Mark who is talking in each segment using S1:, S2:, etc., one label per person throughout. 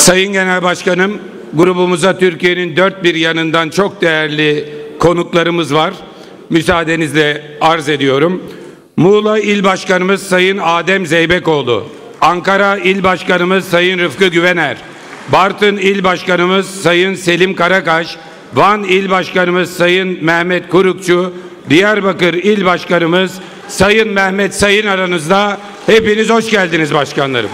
S1: Sayın Genel Başkanım, grubumuza Türkiye'nin dört bir yanından çok değerli konuklarımız var. Müsaadenizle arz ediyorum. Muğla İl Başkanımız Sayın Adem Zeybekoğlu, Ankara İl Başkanımız Sayın Rıfkı Güvener, Bartın İl Başkanımız Sayın Selim Karakaş, Van İl Başkanımız Sayın Mehmet Kurukçu, Diyarbakır İl Başkanımız Sayın Mehmet Sayın aranızda. Hepiniz hoş geldiniz başkanlarım.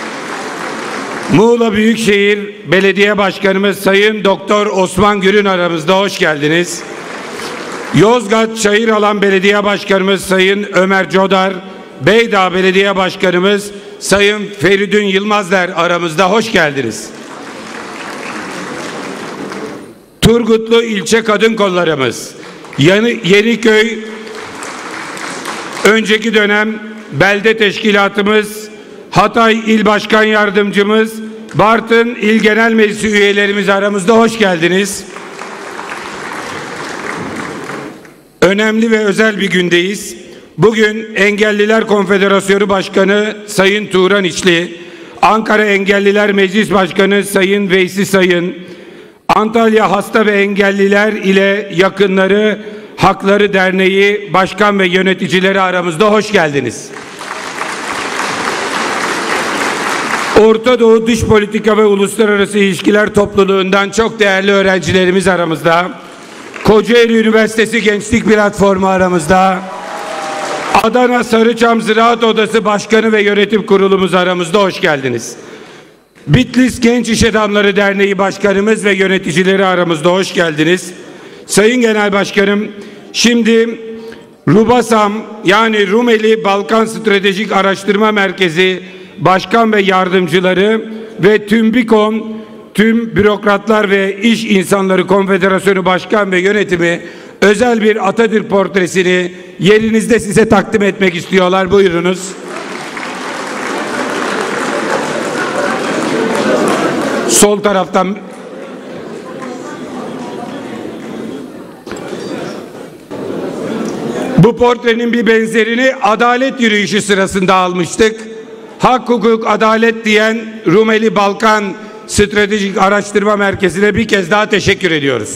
S1: Muğla Büyükşehir Belediye Başkanımız Sayın Doktor Osman Gürün aramızda, hoş geldiniz. Yozgat Çayıralan Belediye Başkanımız Sayın Ömer Codar, Beydağ Belediye Başkanımız Sayın Feridun Yılmazler aramızda, hoş geldiniz. Turgutlu İlçe Kadın Kollarımız, Yeniköy önceki dönem belde teşkilatımız, Hatay İl Başkan Yardımcımız, Bartın İl Genel Meclisi üyelerimiz aramızda, hoş geldiniz. Önemli ve özel bir gündeyiz. Bugün Engelliler Konfederasyonu Başkanı Sayın Turan İçli, Ankara Engelliler Meclis Başkanı Sayın Veysi Sayın, Antalya Hasta ve Engelliler ile Yakınları Hakları Derneği Başkan ve Yöneticileri aramızda, hoş geldiniz. Orta Doğu Dış Politika ve Uluslararası İlişkiler Topluluğundan çok değerli öğrencilerimiz aramızda. Kocaeli Üniversitesi Gençlik Platformu aramızda. Adana Sarıçam Ziraat Odası Başkanı ve Yönetim Kurulumuz aramızda, hoş geldiniz. Bitlis Genç İş Adamları Derneği Başkanımız ve yöneticileri aramızda, hoş geldiniz. Sayın Genel Başkanım, şimdi RUBASAM yani Rumeli Balkan Stratejik Araştırma Merkezi Başkan ve Yardımcıları ve TÜMBİKON, Tüm Bürokratlar ve İş İnsanları Konfederasyonu Başkan ve Yönetimi özel bir Atatürk portresini yerinizde size takdim etmek istiyorlar. Buyurunuz. Sol taraftan. Bu portrenin bir benzerini adalet yürüyüşü sırasında almıştık. Hak, hukuk, adalet diyen Rumeli Balkan Stratejik Araştırma Merkezi'ne bir kez daha teşekkür ediyoruz.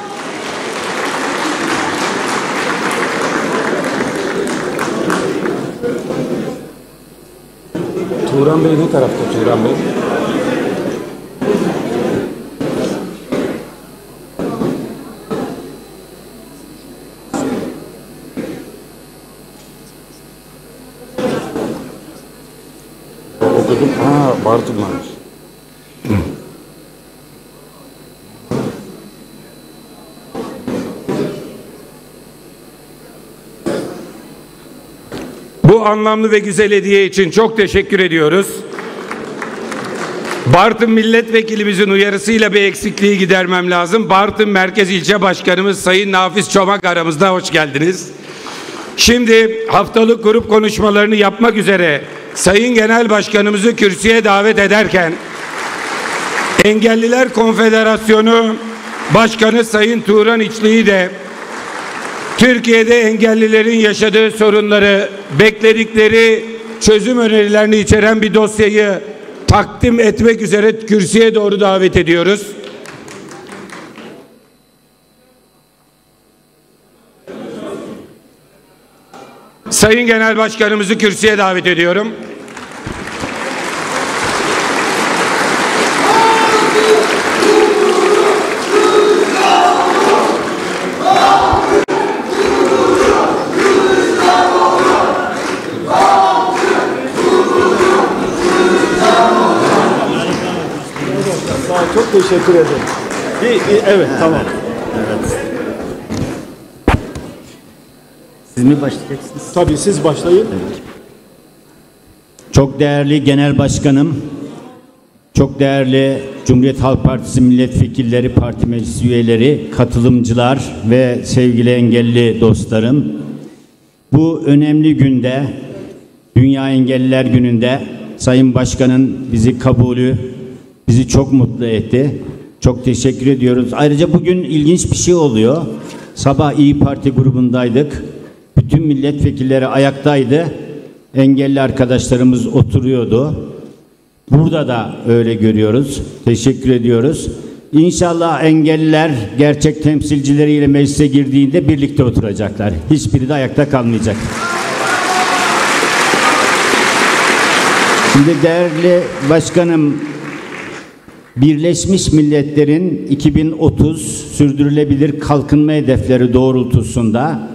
S1: Turan Bey ne tarafta? Turan Bey. Okudum. Bartınlarmış. Bu anlamlı ve güzel hediye için çok teşekkür ediyoruz. Bartın milletvekilimizin uyarısıyla bir eksikliği gidermem lazım. Bartın Merkez İlçe Başkanımız Sayın Nafiz Çomak aramızda, hoş geldiniz. Şimdi haftalık grup konuşmalarını yapmak üzere Sayın Genel Başkanımızı kürsüye davet ederken Engelliler Konfederasyonu Başkanı Sayın Turan İçli'yi de Türkiye'de engellilerin yaşadığı sorunları, bekledikleri çözüm önerilerini içeren bir dosyayı takdim etmek üzere kürsüye doğru davet ediyoruz. Sayın Genel Başkanımızı kürsüye davet ediyorum.
S2: Çok teşekkür ederim. Evet, tamam. Evet.
S3: Siz mi başlayacaksınız?
S2: Tabii siz başlayın.
S3: Evet. Çok değerli Genel Başkanım, çok değerli Cumhuriyet Halk Partisi milletvekilleri, parti meclis üyeleri, katılımcılar ve sevgili engelli dostlarım. Bu önemli günde, Dünya Engelliler Günü'nde Sayın Başkan'ın bizi kabulü bizi çok mutlu etti. Çok teşekkür ediyoruz. Ayrıca bugün ilginç bir şey oluyor. Sabah İYİ Parti grubundaydık. Bütün milletvekilleri ayaktaydı. Engelli arkadaşlarımız oturuyordu. Burada da öyle görüyoruz. Teşekkür ediyoruz. İnşallah engelliler gerçek temsilcileriyle meclise girdiğinde birlikte oturacaklar. Hiçbiri de ayakta kalmayacak. Şimdi değerli başkanım, Birleşmiş Milletler'in 2030 sürdürülebilir kalkınma hedefleri doğrultusunda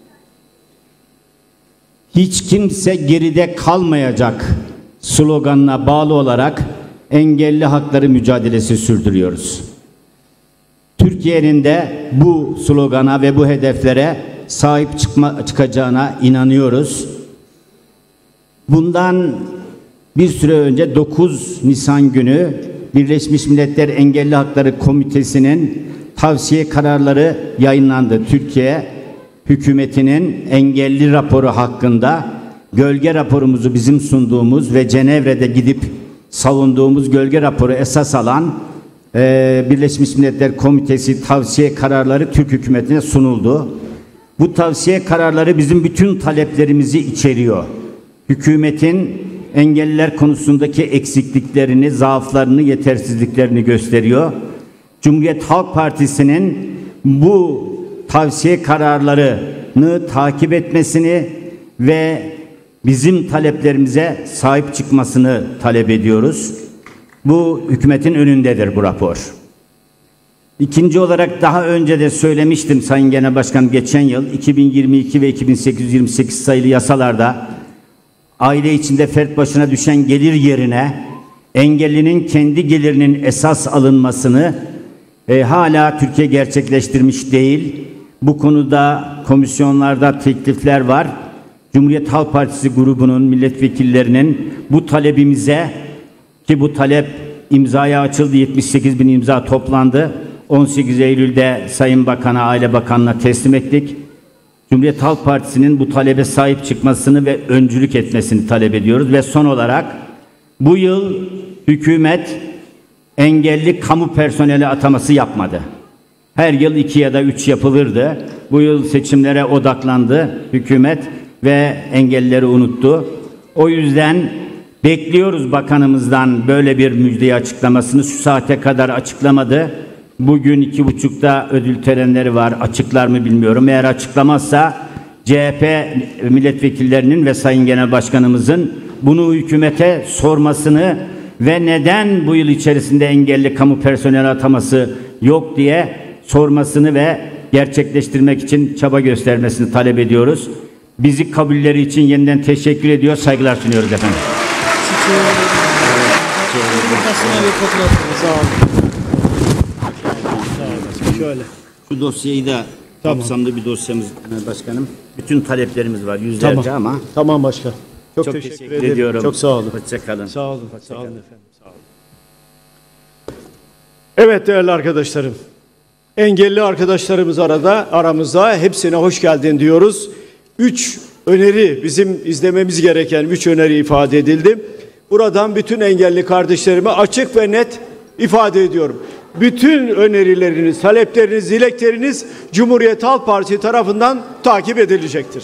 S3: hiç kimse geride kalmayacak sloganına bağlı olarak engelli hakları mücadelesi sürdürüyoruz. Türkiye'nin de bu slogana ve bu hedeflere sahip çıkacağına inanıyoruz. Bundan bir süre önce 9 Nisan günü Birleşmiş Milletler Engelli Hakları Komitesi'nin tavsiye kararları yayınlandı. Türkiye hükümetinin engelli raporu hakkında gölge raporumuzu bizim sunduğumuz ve Cenevre'de gidip savunduğumuz gölge raporu esas alan Birleşmiş Milletler Komitesi tavsiye kararları Türk hükümetine sunuldu. Bu tavsiye kararları bizim bütün taleplerimizi içeriyor. Hükümetin engelliler konusundaki eksikliklerini, zaaflarını, yetersizliklerini gösteriyor. Cumhuriyet Halk Partisi'nin bu tavsiye kararlarını takip etmesini ve bizim taleplerimize sahip çıkmasını talep ediyoruz. Bu hükümetin önündedir bu rapor. İkinci olarak daha önce de söylemiştim Sayın Genel Başkanım, geçen yıl 2022 ve 2828 sayılı yasalarda aile içinde fert başına düşen gelir yerine engellinin kendi gelirinin esas alınmasını hala Türkiye gerçekleştirmiş değil. Bu konuda komisyonlarda teklifler var. Cumhuriyet Halk Partisi grubunun milletvekillerinin bu talebimize, ki bu talep imzaya açıldı, 78 bin imza toplandı. 18 Eylül'de Sayın Bakan'a, Aile Bakanı'na teslim ettik. Cumhuriyet Halk Partisi'nin bu talebe sahip çıkmasını ve öncülük etmesini talep ediyoruz. Ve son olarak bu yıl hükümet engelli kamu personeli ataması yapmadı. Her yıl 2 ya da 3 yapılırdı. Bu yıl seçimlere odaklandı hükümet ve engellileri unuttu. O yüzden bekliyoruz bakanımızdan böyle bir müjdeyi açıklamasını. Şu saate kadar açıklamadı. Bugün 2.30'da ödül törenleri var. Açıklar mı bilmiyorum. Eğer açıklamazsa CHP milletvekillerinin ve Sayın Genel Başkanımızın bunu hükümete sormasını ve neden bu yıl içerisinde engelli kamu personeli ataması yok diye sormasını ve gerçekleştirmek için çaba göstermesini talep ediyoruz. Bizi kabulleri için yeniden teşekkür ediyor, saygılar sunuyoruz efendim.
S2: Sağ olun. Şöyle.
S3: Şu dosyayı da kapsamlı bir dosyamız başkanım. Bütün taleplerimiz var yüzlerce ama.
S2: Tamam başkan. Çok teşekkür ederim.
S3: ediyorum.
S2: Çok sağ olun.
S3: Hoşça kalın.
S2: Sağ olun. Sağ olun efendim. Sağ olun. Evet değerli arkadaşlarım. Engelli arkadaşlarımız aramızda, hepsine hoş geldin diyoruz. 3 öneri, bizim izlememiz gereken 3 öneri ifade edildi. Buradan bütün engelli kardeşlerime açık ve net ifade ediyorum. Bütün önerileriniz, talepleriniz, dilekleriniz Cumhuriyet Halk Partisi tarafından takip edilecektir.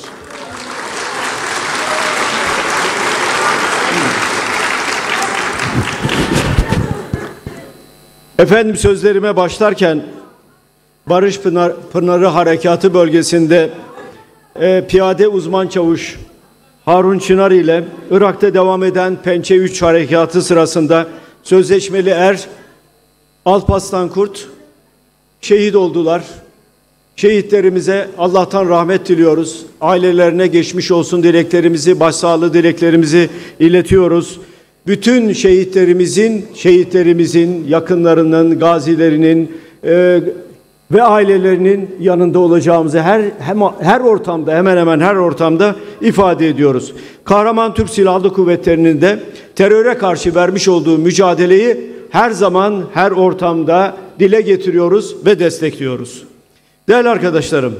S2: Efendim, sözlerime başlarken Barış Pınarı Harekatı bölgesinde piyade uzman çavuş Harun Çınar ile Irak'ta devam eden Pençe 3 harekatı sırasında sözleşmeli Alparslan Kurt şehit oldular. Şehitlerimize Allah'tan rahmet diliyoruz. Ailelerine geçmiş olsun dileklerimizi, başsağlığı dileklerimizi iletiyoruz. Bütün şehitlerimizin yakınlarının, gazilerinin ve ailelerinin yanında olacağımızı her ortamda, hemen hemen her ortamda ifade ediyoruz. Kahraman Türk Silahlı Kuvvetleri'nin de teröre karşı vermiş olduğu mücadeleyi her zaman, her ortamda dile getiriyoruz ve destekliyoruz. Değerli arkadaşlarım,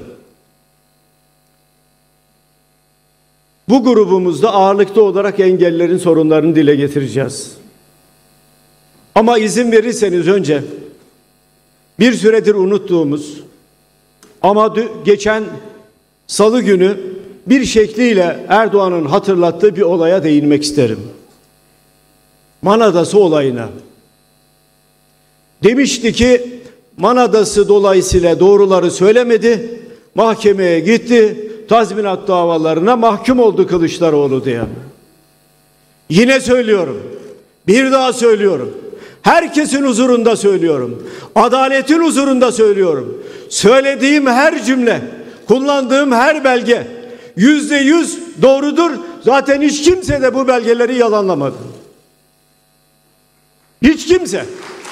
S2: bu grubumuzda ağırlıklı olarak engellilerin sorunlarını dile getireceğiz. Ama izin verirseniz önce bir süredir unuttuğumuz ama geçen Salı günü bir şekliyle Erdoğan'ın hatırlattığı bir olaya değinmek isterim. Man Adası olayına. Demişti ki Man Adası dolayısıyla doğruları söylemedi. Mahkemeye gitti. Tazminat davalarına mahkum oldu Kılıçdaroğlu diye. Yine söylüyorum. Bir daha söylüyorum. Herkesin huzurunda söylüyorum. Adaletin huzurunda söylüyorum. Söylediğim her cümle, kullandığım her belge %100 doğrudur. Zaten hiç kimse de bu belgeleri yalanlamadı. Hiç kimse.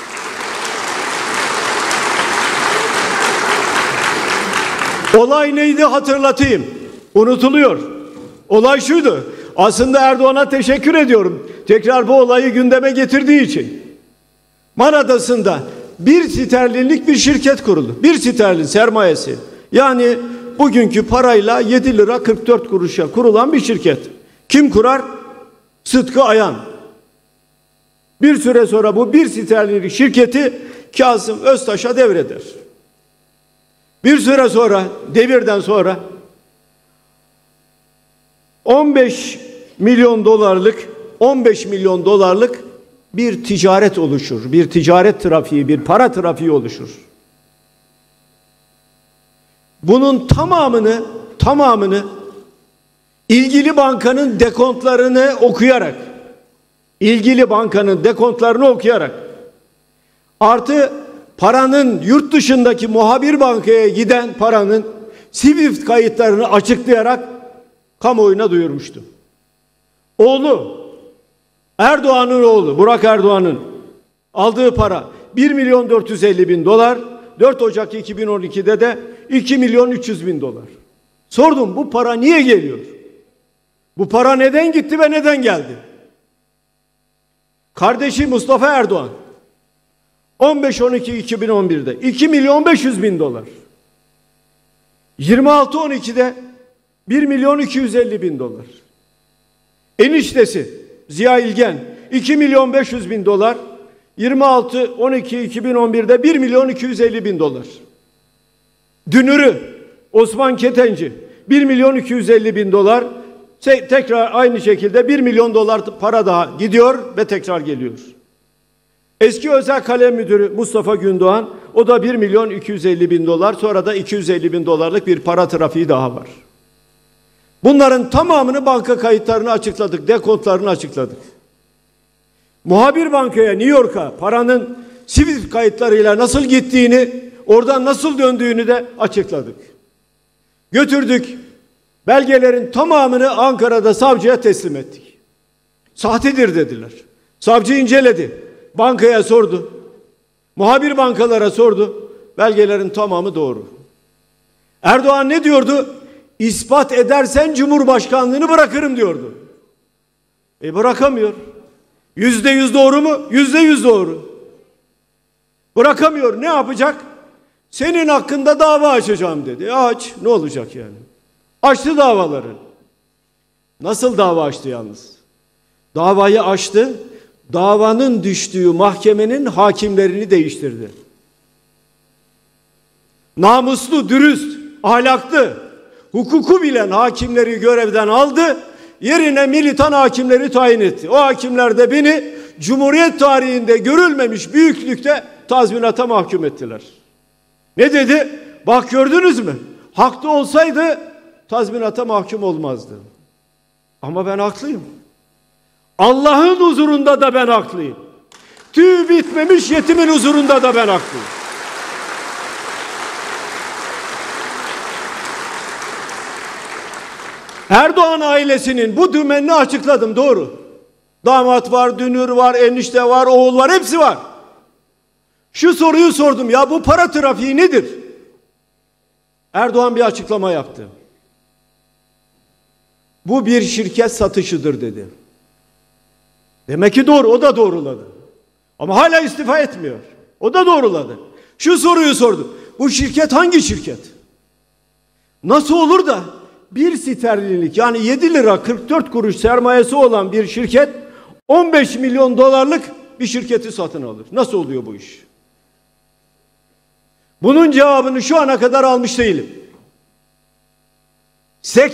S2: Olay neydi hatırlatayım. Unutuluyor. Olay şuydu. Aslında Erdoğan'a teşekkür ediyorum. Tekrar bu olayı gündeme getirdiği için. Man Adası'nda 1 sterlinlik bir şirket kuruldu. 1 sterlin sermayesi. Yani bugünkü parayla 7 lira 44 kuruşa kurulan bir şirket. Kim kurar? Sıtkı Ayan. Bir süre sonra bu 1 sterlinlik şirketi Kazım Öztaş'a devreder. Bir süre sonra, devirden sonra 15 milyon dolarlık bir ticaret oluşur. Bir ticaret trafiği, bir para trafiği oluşur. Bunun tamamını ilgili bankanın dekontlarını okuyarak artı paranın yurt dışındaki muhabir bankaya giden paranın Swift kayıtlarını açıklayarak kamuoyuna duyurmuştu. Erdoğan'ın oğlu Burak Erdoğan'ın aldığı para 1.450.000 dolar, 4 Ocak 2012'de de 2.300.000 dolar. Sordum, bu para niye geliyor? Bu para neden gitti ve neden geldi? Kardeşi Mustafa Erdoğan 15-12-2011'de 2.500.000 dolar. 26-12'de 1.250.000 dolar. Eniştesi Ziya İlgen 2.500.000 dolar. 26-12-2011'de 1.250.000 dolar. Dünürü Osman Ketenci 1.250.000 dolar. Tekrar aynı şekilde 1 milyon dolar para daha gidiyor ve tekrar geliyor. Eski özel kalem müdürü Mustafa Gündoğan, o da 1.250.000 dolar, sonra da 250.000 dolarlık bir para trafiği daha var. Bunların tamamını banka kayıtlarını açıkladık, dekontlarını açıkladık. Muhabir bankaya, New York'a paranın Swift kayıtlarıyla nasıl gittiğini, oradan nasıl döndüğünü de açıkladık. Götürdük, belgelerin tamamını Ankara'da savcıya teslim ettik. Sahtedir dediler. Savcı inceledi. Bankaya sordu. Muhabir bankalara sordu. Belgelerin tamamı doğru. Erdoğan ne diyordu? İspat edersen Cumhurbaşkanlığını bırakırım diyordu. Bırakamıyor. %100 doğru mu? %100 doğru. Bırakamıyor. Ne yapacak? Senin hakkında dava açacağım dedi. Aç. Ne olacak yani? Açtı davaları. Nasıl dava açtı yalnız? Davayı açtı. Davanın düştüğü mahkemenin hakimlerini değiştirdi. Namuslu, dürüst, ahlaklı, hukuku bilen hakimleri görevden aldı. Yerine militan hakimleri tayin etti. O hakimler de beni Cumhuriyet tarihinde görülmemiş büyüklükte tazminata mahkum ettiler. Ne dedi? Bak gördünüz mü? Haklı olsaydı tazminata mahkum olmazdı. Ama ben haklıyım. Allah'ın huzurunda da ben haklıyım. Tüy bitmemiş yetimin huzurunda da ben haklıyım. Erdoğan ailesinin bu dümenini açıkladım, doğru. Damat var, dünür var, enişte var, oğul var, hepsi var. Şu soruyu sordum, ya bu para trafiği nedir? Erdoğan bir açıklama yaptı. Bu bir şirket satışıdır dedi. Demek ki doğru, o da doğruladı. Ama hala istifa etmiyor. O da doğruladı. Şu soruyu sordu. Bu şirket hangi şirket? Nasıl olur da 1 sterlinlik yani 7 lira 44 kuruş sermayesi olan bir şirket 15 milyon dolarlık bir şirketi satın alır? Nasıl oluyor bu iş? Bunun cevabını şu ana kadar almış değilim.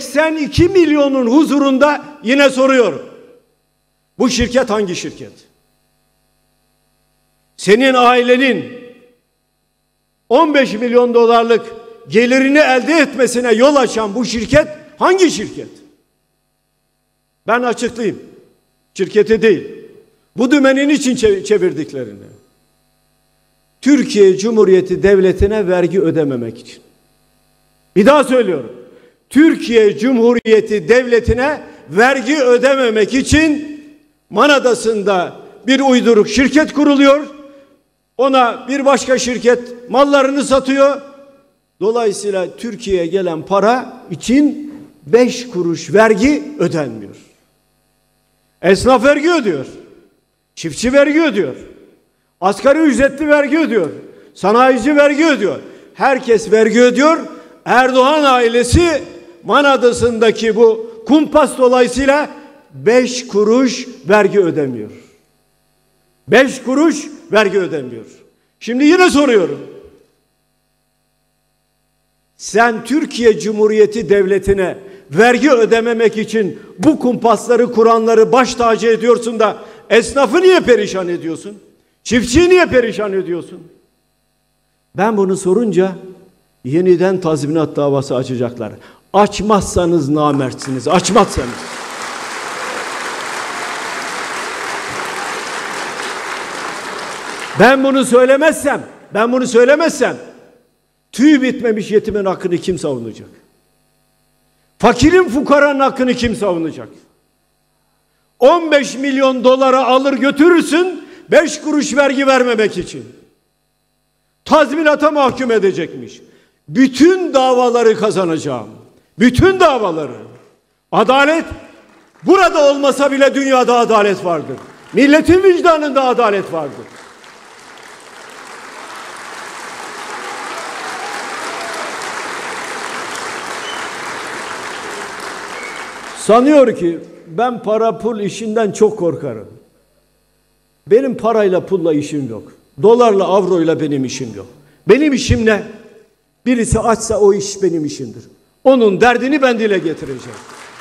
S2: 82 milyonun huzurunda yine soruyorum. Bu şirket hangi şirket? senin ailenin 15 milyon dolarlık gelirini elde etmesine yol açan bu şirket hangi şirket? Ben açıklayayım. Şirketi değil. Bu dümenin için çevirdiklerini. Türkiye Cumhuriyeti Devleti'ne vergi ödememek için. Bir daha söylüyorum. Türkiye Cumhuriyeti Devleti'ne vergi ödememek için Manadası'nda bir uyduruk şirket kuruluyor. Ona bir başka şirket mallarını satıyor. Dolayısıyla Türkiye'ye gelen para için 5 kuruş vergi ödenmiyor. Esnaf vergi ödüyor. Çiftçi vergi ödüyor. Asgari ücretli vergi ödüyor. Sanayici vergi ödüyor. Herkes vergi ödüyor. Erdoğan ailesi Manadası'ndaki bu kumpas dolayısıyla 5 kuruş vergi ödemiyor. 5 kuruş vergi ödemiyor. Şimdi yine soruyorum. Sen Türkiye Cumhuriyeti Devleti'ne vergi ödememek için bu kumpasları kuranları baş tacı ediyorsun da esnafı niye perişan ediyorsun? Çiftçiyi niye perişan ediyorsun? Ben bunu sorunca yeniden tazminat davası açacaklar. Açmazsanız namertsiniz. Açmazsanız. Ben bunu söylemezsem tüy bitmemiş yetimin hakkını kim savunacak? Fakirin fukaranın hakkını kim savunacak? 15 milyon dolara alır götürürsün 5 kuruş vergi vermemek için. Tazminata mahkum edecekmiş. Bütün davaları kazanacağım. Bütün davaları. Adalet burada olmasa bile dünyada adalet vardır. Milletin vicdanında adalet vardır. Sanıyor ki ben para pul işinden çok korkarım. Benim parayla pulla işim yok. Dolarla avroyla benim işim yok. Benim işim ne? Birisi açsa o iş benim işimdir. Onun derdini ben dile getireceğim.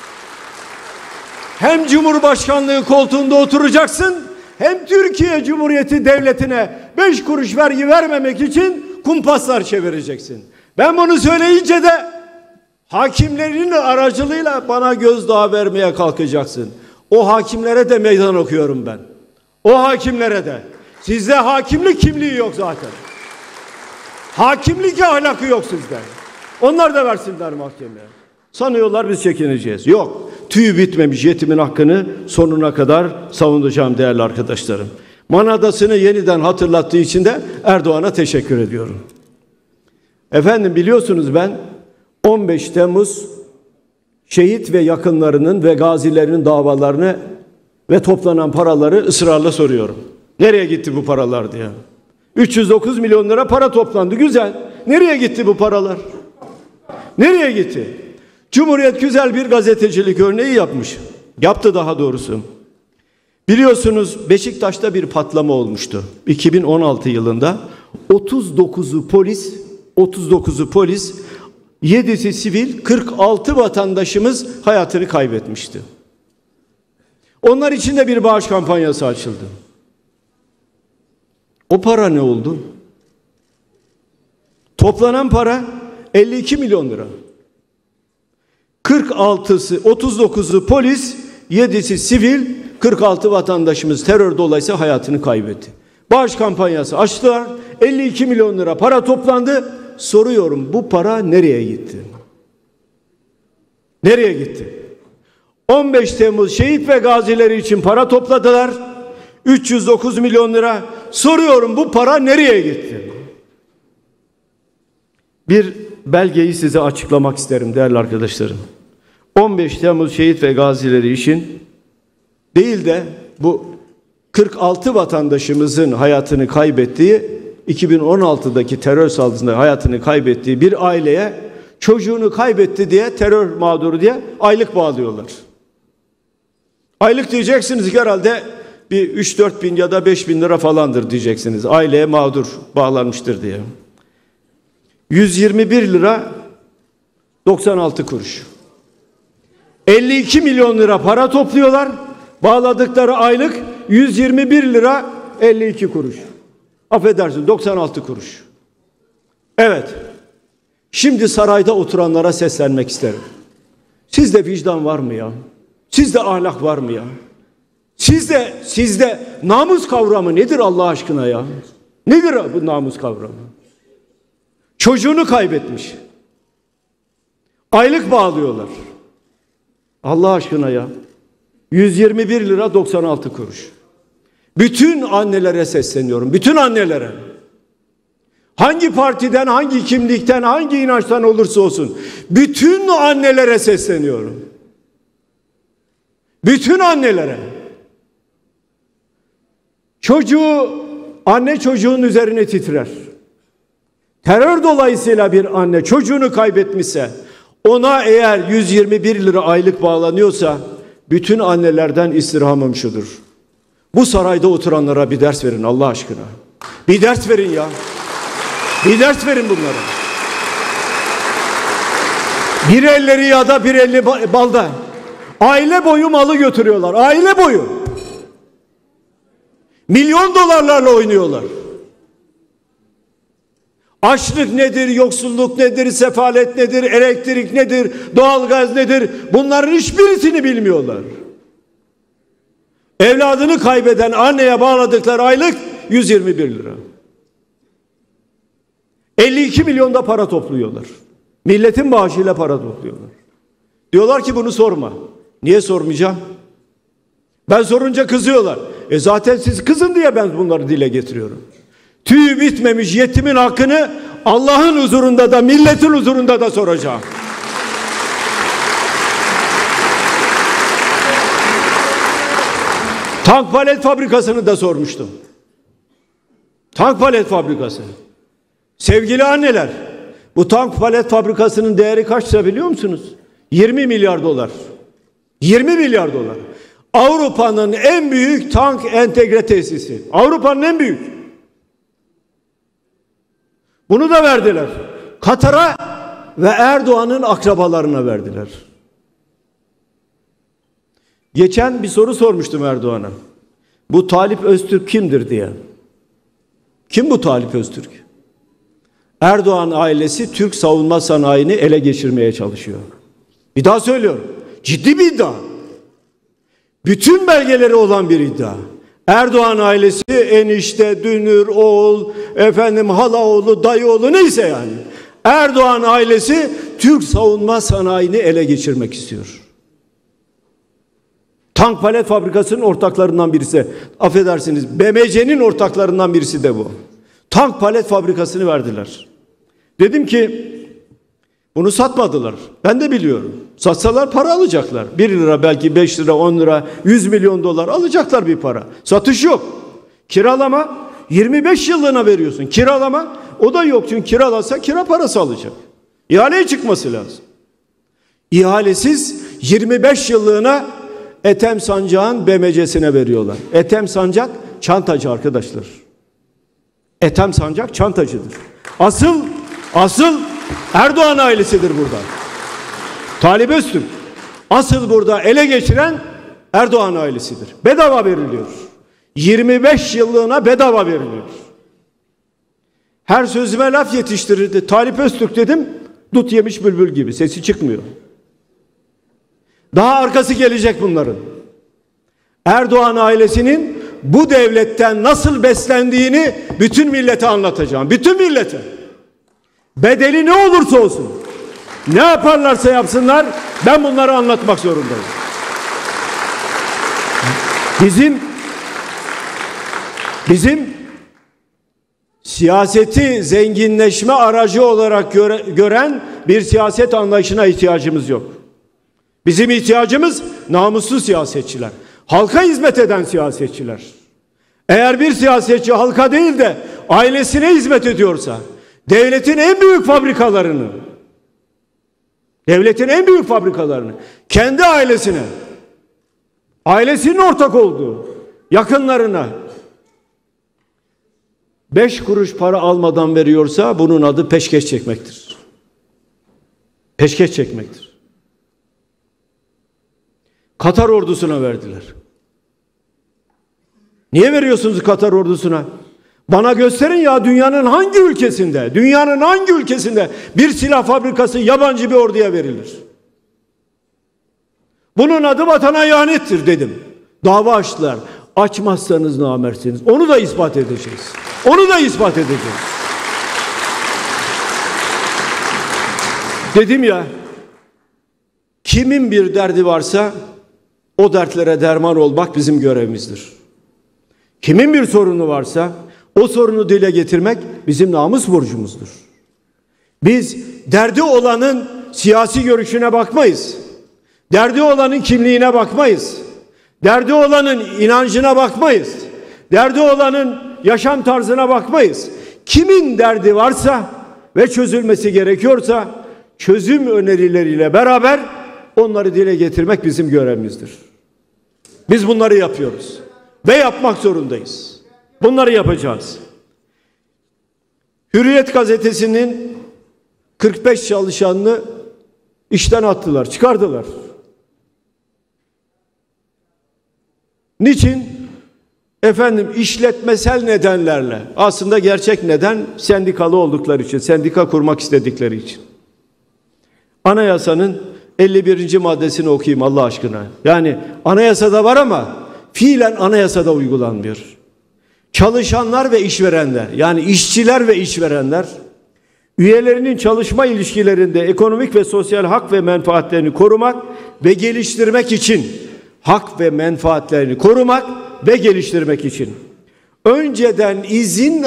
S2: Hem Cumhurbaşkanlığı koltuğunda oturacaksın, hem Türkiye Cumhuriyeti Devleti'ne 5 kuruş vergi vermemek için kumpaslar çevireceksin. Ben bunu söyleyince de hakimlerin aracılığıyla bana gözdağı vermeye kalkacaksın. O hakimlere de meydan okuyorum ben. O hakimlere de. Sizde hakimlik kimliği yok zaten. Hakimlik ahlakı yok sizde. Onlar da versinler mahkemeye. Sanıyorlar biz çekineceğiz. Yok. Tüy bitmemiş yetimin hakkını sonuna kadar savunacağım değerli arkadaşlarım. Manadası'nı yeniden hatırlattığı için de Erdoğan'a teşekkür ediyorum. Efendim biliyorsunuz ben 15 Temmuz şehit ve yakınlarının ve gazilerin davalarını ve toplanan paraları ısrarla soruyorum. Nereye gitti bu paralar diye. 309 milyon lira para toplandı. Güzel. Nereye gitti bu paralar? Nereye gitti? Cumhuriyet güzel bir gazetecilik örneği yapmış. Yaptı daha doğrusu. Biliyorsunuz Beşiktaş'ta bir patlama olmuştu. 2016 yılında 39'u polis, 7'si sivil, 46 vatandaşımız hayatını kaybetmişti. Onlar için de bir bağış kampanyası açıldı. O para ne oldu? Toplanan para 52 milyon lira. 39'u polis, 7'si sivil, 46 vatandaşımız terör dolayısıyla hayatını kaybetti. Bağış kampanyası açtılar. 52 milyon lira para toplandı. Soruyorum bu para nereye gitti? Nereye gitti? 15 Temmuz şehit ve gazileri için para topladılar. 309 milyon lira. Soruyorum bu para nereye gitti? Bir belgeyi size açıklamak isterim değerli arkadaşlarım. 15 Temmuz şehit ve gazileri için değil de bu 46 vatandaşımızın hayatını kaybettiği 2016'daki terör saldırısında hayatını kaybettiği bir aileye çocuğunu kaybetti diye terör mağduru diye aylık bağlıyorlar. Aylık diyeceksiniz ki herhalde bir 3-4 bin ya da 5 bin lira falandır diyeceksiniz. Aileye mağdur bağlanmıştır diye. 121 lira 96 kuruş. 52 milyon lira para topluyorlar. Bağladıkları aylık 121 lira 52 kuruş. Affedersin, 96 kuruş. Evet. Şimdi sarayda oturanlara seslenmek isterim. Sizde vicdan var mı ya? Sizde ahlak var mı ya? Sizde namus kavramı nedir Allah aşkına ya? Nedir bu namus kavramı? Çocuğunu kaybetmiş. Aylık bağlıyorlar. Allah aşkına ya. 121 lira 96 kuruş. Bütün annelere sesleniyorum. Bütün annelere. Hangi partiden, hangi kimlikten, hangi inançtan olursa olsun. Bütün annelere sesleniyorum. Bütün annelere. Anne çocuğun üzerine titrer. Terör dolayısıyla bir anne çocuğunu kaybetmişse, ona eğer 121 lira aylık bağlanıyorsa, bütün annelerden istirhamım şudur. Bu sarayda oturanlara bir ders verin Allah aşkına. Bir ders verin ya. Bir ders verin bunlara. Bir elleri yağda, bir elli balda. Aile boyu malı götürüyorlar. Aile boyu. Milyon dolarlarla oynuyorlar. Açlık nedir, yoksulluk nedir, sefalet nedir, elektrik nedir, doğalgaz nedir? Bunların hiçbirisini bilmiyorlar. Evladını kaybeden anneye bağladıkları aylık 121 lira. 52 milyonda para topluyorlar. Milletin bağışıyla para topluyorlar. Diyorlar ki bunu sorma. Niye sormayacağım? Ben sorunca kızıyorlar. Zaten siz kızın diye ben bunları dile getiriyorum. Tüyü bitmemiş yetimin hakkını Allah'ın huzurunda da milletin huzurunda da soracağım. Tank palet fabrikasını da sormuştum. Tank palet fabrikası. Sevgili anneler, bu tank palet fabrikasının değeri kaçsa biliyor musunuz? 20 milyar dolar. 20 milyar dolar. Avrupa'nın en büyük tank entegre tesisi. Avrupa'nın en büyük. Bunu da verdiler. Katar'a ve Erdoğan'ın akrabalarına verdiler. Geçen bir soru sormuştum Erdoğan'a. Bu Talip Öztürk kimdir diye. Kim bu Talip Öztürk? Erdoğan ailesi Türk savunma sanayini ele geçirmeye çalışıyor. Bir daha söylüyorum. Ciddi bir iddia. Bütün belgeleri olan bir iddia. Erdoğan ailesi enişte, dünür, oğul, halaoğlu, dayıoğlu neyse yani. Erdoğan ailesi Türk savunma sanayini ele geçirmek istiyor. Tank palet fabrikasının ortaklarından birisi. Affedersiniz, BMC'nin ortaklarından birisi de bu. Tank palet fabrikasını verdiler. Dedim ki bunu satmadılar. Ben de biliyorum. Satsalar para alacaklar. 1 lira belki 5 lira 10 lira 100 milyon dolar alacaklar bir para. Satış yok. Kiralama 25 yıllığına veriyorsun. Kiralama o da yok çünkü kiralasa kira parası alacak. İhaleye çıkması lazım. İhalesiz 25 yıllığına Ethem Sancak'ın BMC'sine veriyorlar. Ethem Sancak çantacı arkadaşlar. Ethem Sancak çantacıdır. Asıl Erdoğan ailesidir burada. Talip Öztürk. Asıl burada ele geçiren Erdoğan ailesidir. Bedava veriliyor. 25 yıllığına bedava veriliyor. Her sözüme laf yetiştirirdi. Talip Öztürk dedim, dut yemiş bülbül gibi. Sesi çıkmıyor. Daha arkası gelecek bunların. Erdoğan ailesinin bu devletten nasıl beslendiğini bütün millete anlatacağım. Bütün millete. Bedeli ne olursa olsun. Ne yaparlarsa yapsınlar ben bunları anlatmak zorundayım. Bizim siyaseti zenginleşme aracı olarak gören bir siyaset anlayışına ihtiyacımız yok. Bizim ihtiyacımız namuslu siyasetçiler. Halka hizmet eden siyasetçiler. Eğer bir siyasetçi halka değil de ailesine hizmet ediyorsa, devletin en büyük fabrikalarını, kendi ailesine, ailesinin ortak olduğu, yakınlarına 5 kuruş para almadan veriyorsa bunun adı peşkeş çekmektir. Peşkeş çekmektir. Katar ordusuna verdiler. Niye veriyorsunuz Katar ordusuna? Bana gösterin ya, dünyanın hangi ülkesinde bir silah fabrikası yabancı bir orduya verilir? Bunun adı vatana ihanettir dedim. Dava açtılar. Açmazsanız namertsiniz. Onu da ispat edeceğiz. Dedim ya, kimin bir derdi varsa o dertlere derman olmak bizim görevimizdir. Kimin bir sorunu varsa o sorunu dile getirmek bizim namus borcumuzdur. Biz derdi olanın siyasi görüşüne bakmayız. Derdi olanın kimliğine bakmayız. Derdi olanın inancına bakmayız. Derdi olanın yaşam tarzına bakmayız. Kimin derdi varsa ve çözülmesi gerekiyorsa çözüm önerileriyle beraber onları dile getirmek bizim görevimizdir. Biz bunları yapıyoruz ve yapmak zorundayız. Bunları yapacağız. Hürriyet gazetesinin 45 çalışanını işten attılar, çıkardılar. Niçin? İşletmesel nedenlerle. Aslında gerçek neden sendikalı oldukları için, sendika kurmak istedikleri için. Anayasanın 51. maddesini okuyayım Allah aşkına. Yani anayasada var ama fiilen anayasada uygulanmıyor. Çalışanlar ve işverenler, yani işçiler ve işverenler üyelerinin çalışma ilişkilerinde ekonomik ve sosyal hak ve menfaatlerini korumak ve geliştirmek için önceden izin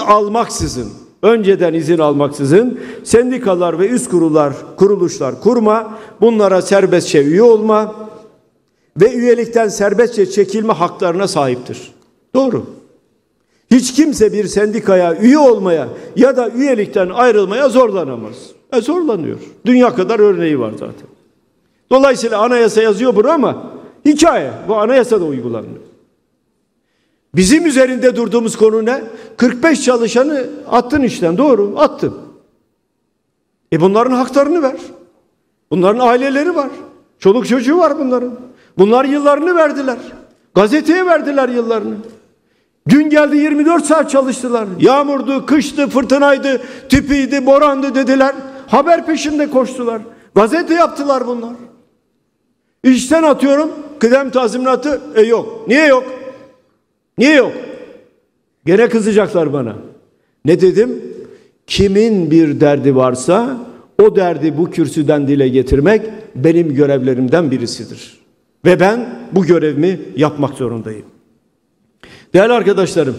S2: almaksızın sendikalar ve üst kuruluşlar kurma, bunlara serbestçe üye olma ve üyelikten serbestçe çekilme haklarına sahiptir. Doğru. Hiç kimse bir sendikaya üye olmaya ya da üyelikten ayrılmaya zorlanamaz. Zorlanıyor. Dünya kadar örneği var zaten. Dolayısıyla anayasa yazıyor bunu ama hikaye. Bu anayasada uygulanmıyor. Bizim üzerinde durduğumuz konu ne? 45 çalışanı attın işten. Doğru, attın. Bunların haklarını ver. Bunların aileleri var. Çoluk çocuğu var bunların. Bunlar yıllarını verdiler. Gazeteye verdiler yıllarını. Gün geldi 24 saat çalıştılar. Yağmurdu, kıştı, fırtınaydı, tipiydi, borandı dediler. Haber peşinde koştular. Gazete yaptılar bunlar. İşten atıyorum, kıdem tazminatı yok. Niye yok? Niye yok? Gene kızacaklar bana. Ne dedim? Kimin bir derdi varsa o derdi bu kürsüden dile getirmek benim görevlerimden birisidir. Ve ben bu görevimi yapmak zorundayım. Değerli arkadaşlarım,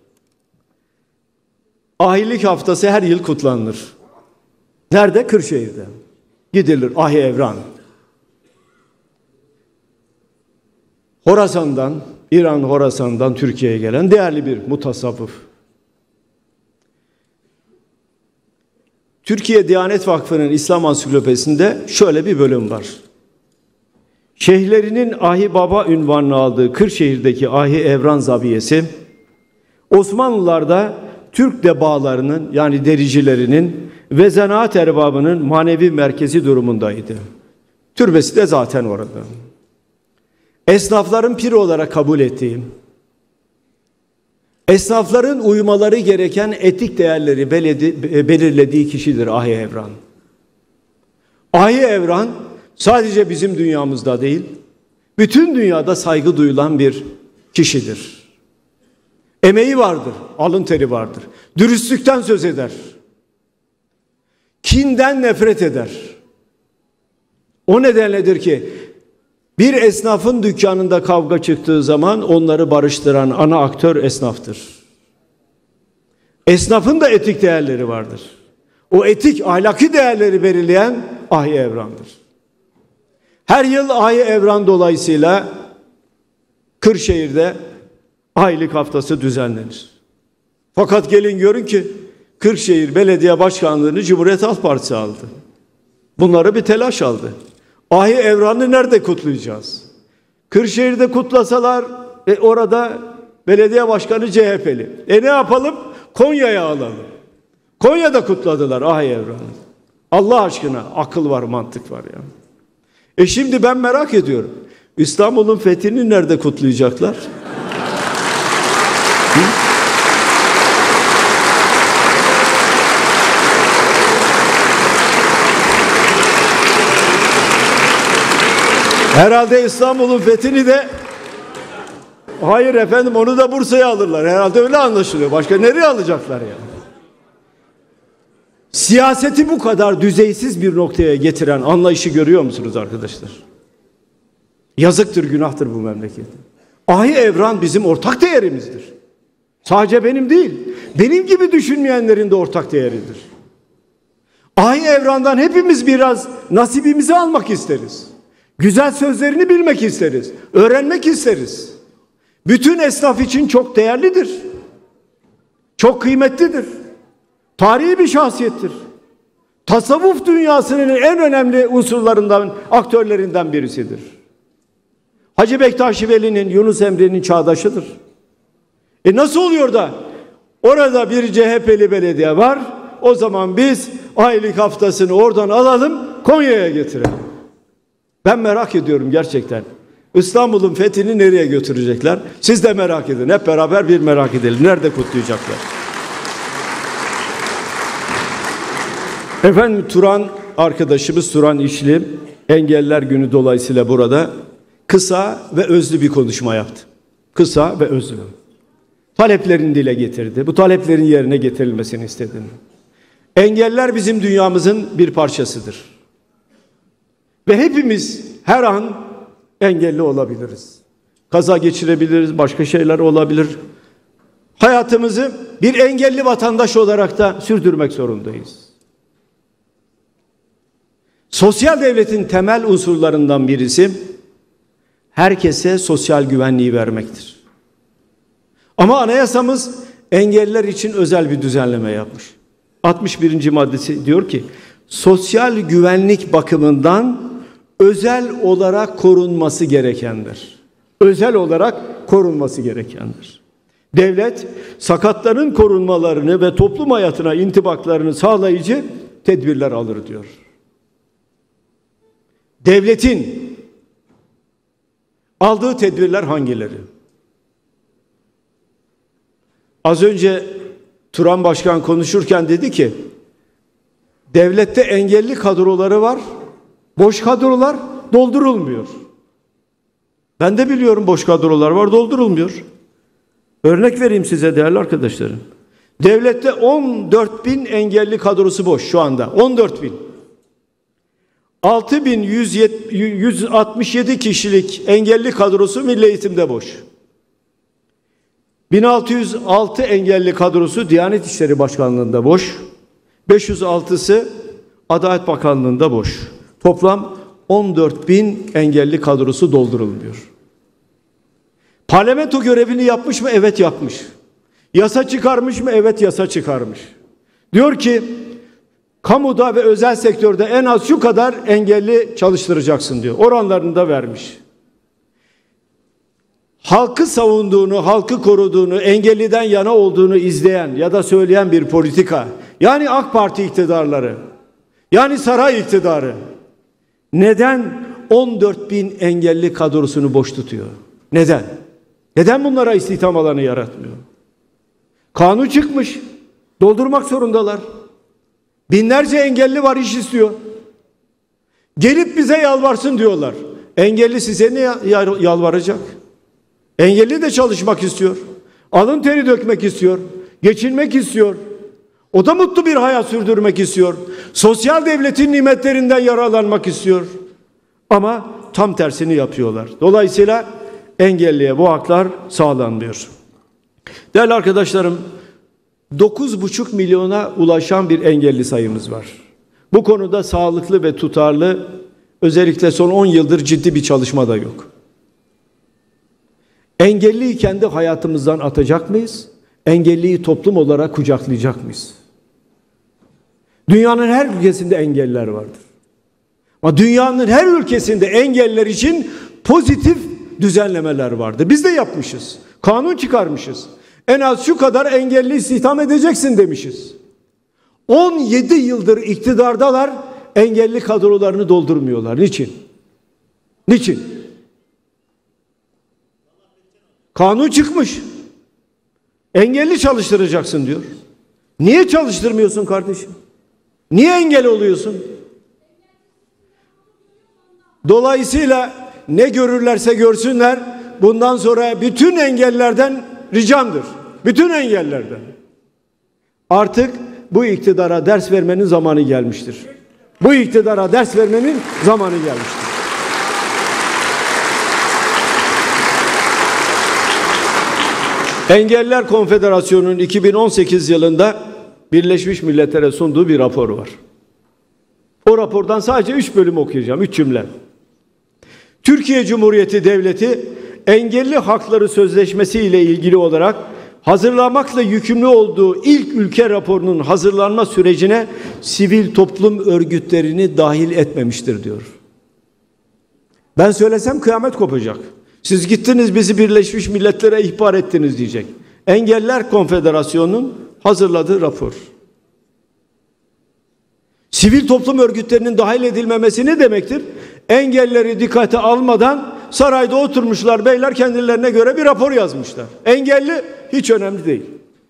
S2: ahilik haftası her yıl kutlanır. Nerede? Kırşehir'de. Gidilir Ahi Evran. Horasan'dan, İran Horasan'dan Türkiye'ye gelen değerli bir mutasavvıf. Türkiye Diyanet Vakfı'nın İslam Ansiklopedisi'nde şöyle bir bölüm var. Şeyhlerinin Ahi Baba unvanını aldığı Kırşehir'deki Ahi Evran Zaviyesi, Osmanlılar'da Türk debalarının, yani dericilerinin ve zanaat erbabının manevi merkezi durumundaydı. Türbesi de zaten orada. Esnafların piri olarak kabul ettiğim, esnafların uymaları gereken etik değerleri belirlediği kişidir Ahi Evran. Ahi Evran sadece bizim dünyamızda değil, bütün dünyada saygı duyulan bir kişidir. Emeği vardır, alın teri vardır. Dürüstlükten söz eder. Kinden nefret eder. O nedenledir ki bir esnafın dükkanında kavga çıktığı zaman onları barıştıran ana aktör esnaftır. Esnafın da etik değerleri vardır. O etik, ahlaki değerleri belirleyen Ahi Evran'dır. Her yıl Ahi Evran dolayısıyla Kırşehir'de Ahilik Haftası düzenlenir. Fakat gelin görün ki Kırşehir Belediye Başkanlığı'nı Cumhuriyet Halk Partisi aldı. Bunları bir telaş aldı. Ahi Evran'ı nerede kutlayacağız? Kırşehir'de kutlasalar orada belediye başkanı CHP'li. Ne yapalım? Konya'ya alalım. Konya'da kutladılar Ahi Evran'ı. Allah aşkına akıl var, mantık var ya. Şimdi ben merak ediyorum. İstanbul'un fethini nerede kutlayacaklar? Herhalde İstanbul'un fethini de, hayır efendim, onu da Bursa'ya alırlar. Herhalde öyle anlaşılıyor. Başka nereye alacaklar yani? Siyaseti bu kadar düzeysiz bir noktaya getiren anlayışı görüyor musunuz arkadaşlar? Yazıktır, günahtır bu memlekete. Ahi evran bizim ortak değerimizdir. Sadece benim değil, benim gibi düşünmeyenlerin de ortak değeridir. Ahi evrandan hepimiz biraz nasibimizi almak isteriz. Güzel sözlerini bilmek isteriz, öğrenmek isteriz. Bütün esnaf için çok değerlidir. Çok kıymetlidir. Tarihi bir şahsiyettir. Tasavvuf dünyasının en önemli unsurlarından, aktörlerinden birisidir. Hacı Bektaş Veli'nin, Yunus Emre'nin çağdaşıdır. Nasıl oluyor da orada bir CHP'li belediye var, o zaman biz aylık haftasını oradan alalım, Konya'ya getirelim. Ben merak ediyorum gerçekten. İstanbul'un fethini nereye götürecekler? Siz de merak edin. Hep beraber bir merak edelim. Nerede kutlayacaklar? Efendim, Turan arkadaşımız, Turan İşli, Engelliler Günü dolayısıyla burada kısa ve özlü bir konuşma yaptı. Kısa ve özlü. Taleplerini dile getirdi. Bu taleplerin yerine getirilmesini istedi. Engeller bizim dünyamızın bir parçasıdır. Ve hepimiz her an engelli olabiliriz. Kaza geçirebiliriz, başka şeyler olabilir. Hayatımızı bir engelli vatandaş olarak da sürdürmek zorundayız. Sosyal devletin temel unsurlarından birisi herkese sosyal güvenliği vermektir. Ama anayasamız engelliler için özel bir düzenleme yapmış. 61. maddesi diyor ki, sosyal güvenlik bakımından özel olarak korunması gerekendir. Özel olarak korunması gerekendir. Devlet, sakatların korunmalarını ve toplum hayatına intibaklarını sağlayıcı tedbirler alır diyor. Devletin aldığı tedbirler hangileri? Az önce Turan Başkan konuşurken dedi ki, devlette engelli kadroları var, boş kadrolar doldurulmuyor. Ben de biliyorum, boş kadrolar var, doldurulmuyor. Örnek vereyim size değerli arkadaşlarım. Devlette 14.000 engelli kadrosu boş şu anda. 14.000. 6.167 kişilik engelli kadrosu Milli Eğitim'de boş. 1606 engelli kadrosu Diyanet İşleri Başkanlığı'nda boş. 506'sı Adalet Bakanlığı'nda boş. Toplam 14.000 engelli kadrosu doldurulmuyor. Parlamento görevini yapmış mı? Evet, yapmış. Yasa çıkarmış mı? Evet, yasa çıkarmış. Diyor ki, kamuda ve özel sektörde en az şu kadar engelli çalıştıracaksın diyor. Oranlarını da vermiş. Halkı savunduğunu, halkı koruduğunu, engelliden yana olduğunu izleyen ya da söyleyen bir politika, yani AK Parti iktidarları, yani saray iktidarı neden 14.000 engelli kadrosunu boş tutuyor? Neden? Neden bunlara istihdam alanı yaratmıyor? Kanun çıkmış, doldurmak zorundalar. Binlerce engelli var, iş istiyor. Gelip bize yalvarsın diyorlar. Engelli size ne yalvaracak? Engelli de çalışmak istiyor. Alın teri dökmek istiyor. Geçinmek istiyor. O da mutlu bir hayat sürdürmek istiyor. Sosyal devletin nimetlerinden yararlanmak istiyor. Ama tam tersini yapıyorlar. Dolayısıyla engelliye bu haklar sağlanmıyor. Değerli arkadaşlarım, 9,5 milyona ulaşan bir engelli sayımız var. Bu konuda sağlıklı ve tutarlı, özellikle son 10 yıldır ciddi bir çalışma da yok. Engelliyi kendi hayatımızdan atacak mıyız? Engelliyi toplum olarak kucaklayacak mıyız? Dünyanın her ülkesinde engelliler vardır. Ama dünyanın her ülkesinde engelliler için pozitif düzenlemeler vardır. Biz de yapmışız. Kanun çıkarmışız. En az şu kadar engelli istihdam edeceksin demişiz. 17 yıldır iktidardalar, engelli kadrolarını doldurmuyorlar. Niçin? Niçin? Kanun çıkmış. Engelli çalıştıracaksın diyor. Niye çalıştırmıyorsun kardeşim? Niye engel oluyorsun? Dolayısıyla ne görürlerse görsünler, bundan sonra bütün engellerden ricamdır. Bütün engellerden. Artık bu iktidara ders vermenin zamanı gelmiştir. Bu iktidara ders vermenin zamanı gelmiştir. Engelliler Konfederasyonu'nun 2018 yılında Birleşmiş Milletler'e sunduğu bir rapor var. O rapordan sadece 3 bölüm okuyacağım, 3 cümle. Türkiye Cumhuriyeti Devleti Engelli Hakları Sözleşmesi ile ilgili olarak hazırlamakla yükümlü olduğu ilk ülke raporunun hazırlanma sürecine sivil toplum örgütlerini dahil etmemiştir diyor. Ben söylesem kıyamet kopacak. Siz gittiniz bizi Birleşmiş Milletler'e ihbar ettiniz diyecek. Engelliler Konfederasyonu'nun hazırladığı rapor. Sivil toplum örgütlerinin dahil edilmemesi ne demektir? Engelleri dikkate almadan sarayda oturmuşlar beyler, kendilerine göre bir rapor yazmışlar. Engelli hiç önemli değil.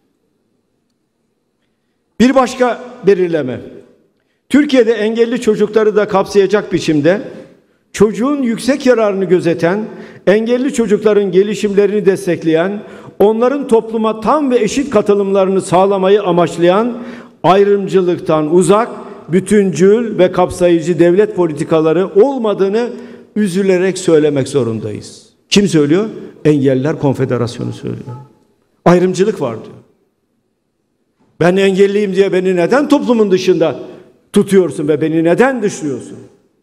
S2: Bir başka belirleme. Türkiye'de engelli çocukları da kapsayacak biçimde çocuğun yüksek yararını gözeten, engelli çocukların gelişimlerini destekleyen, onların topluma tam ve eşit katılımlarını sağlamayı amaçlayan, ayrımcılıktan uzak, bütüncül ve kapsayıcı devlet politikaları olmadığını üzülerek söylemek zorundayız. Kim söylüyor? Engelliler Konfederasyonu söylüyor. Ayrımcılık var diyor. Ben engelliyim diye beni neden toplumun dışında tutuyorsun ve beni neden dışlıyorsun?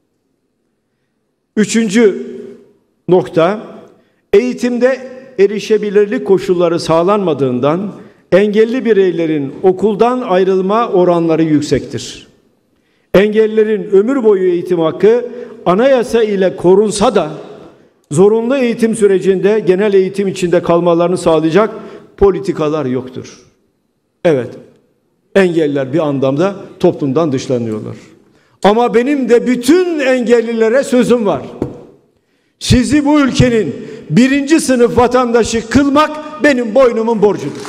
S2: Üçüncü nokta, eğitimde erişebilirlik koşulları sağlanmadığından engelli bireylerin okuldan ayrılma oranları yüksektir. Engellilerin ömür boyu eğitim hakkı anayasa ile korunsa da zorunlu eğitim sürecinde genel eğitim içinde kalmalarını sağlayacak politikalar yoktur. Evet, engelliler bir anlamda toplumdan dışlanıyorlar. Ama benim de bütün engellilere sözüm var. Sizi bu ülkenin 1. sınıf vatandaşı kılmak benim boynumun borcudur.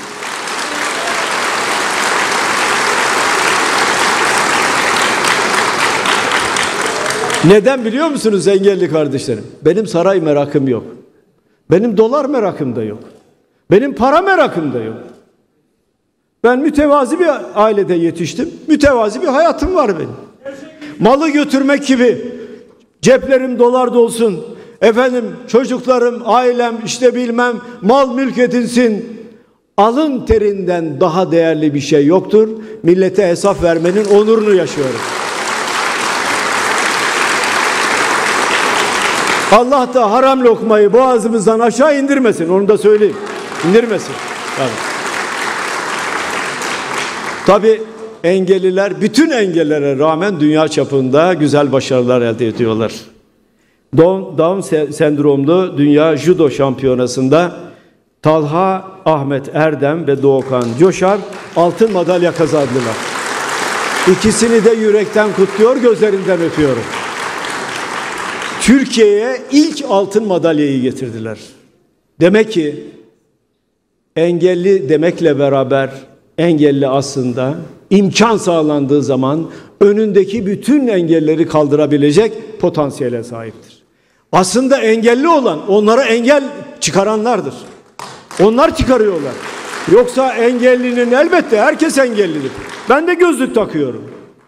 S2: Neden biliyor musunuz engelli kardeşlerim? Benim saray merakım yok. Benim dolar merakım da yok. Benim para merakım da yok. Ben mütevazi bir ailede yetiştim. Mütevazi bir hayatım var benim. Malı götürmek gibi ceplerim dolar dolsun. Efendim çocuklarım, ailem işte bilmem mal mülk edinsin. Alın terinden daha değerli bir şey yoktur. Millete hesap vermenin onurunu yaşıyorum. Allah da haram lokmayı boğazımızdan aşağı indirmesin. Onu da söyleyeyim. İndirmesin. Tabii engelliler bütün engellere rağmen dünya çapında güzel başarılar elde ediyorlar. Down sendromlu Dünya Judo Şampiyonası'nda Talha Ahmet Erdem ve Doğukan Coşar altın madalya kazandılar. İkisini de yürekten kutluyor, gözlerinden öpüyorum. Türkiye'ye ilk altın madalyayı getirdiler. Demek ki engelli demekle beraber engelli aslında imkan sağlandığı zaman önündeki bütün engelleri kaldırabilecek potansiyele sahiptir. Aslında engelli olan onlara engel çıkaranlardır. Onlar çıkarıyorlar. Yoksa engellinin elbette herkes engellidir. Ben de gözlük takıyorum.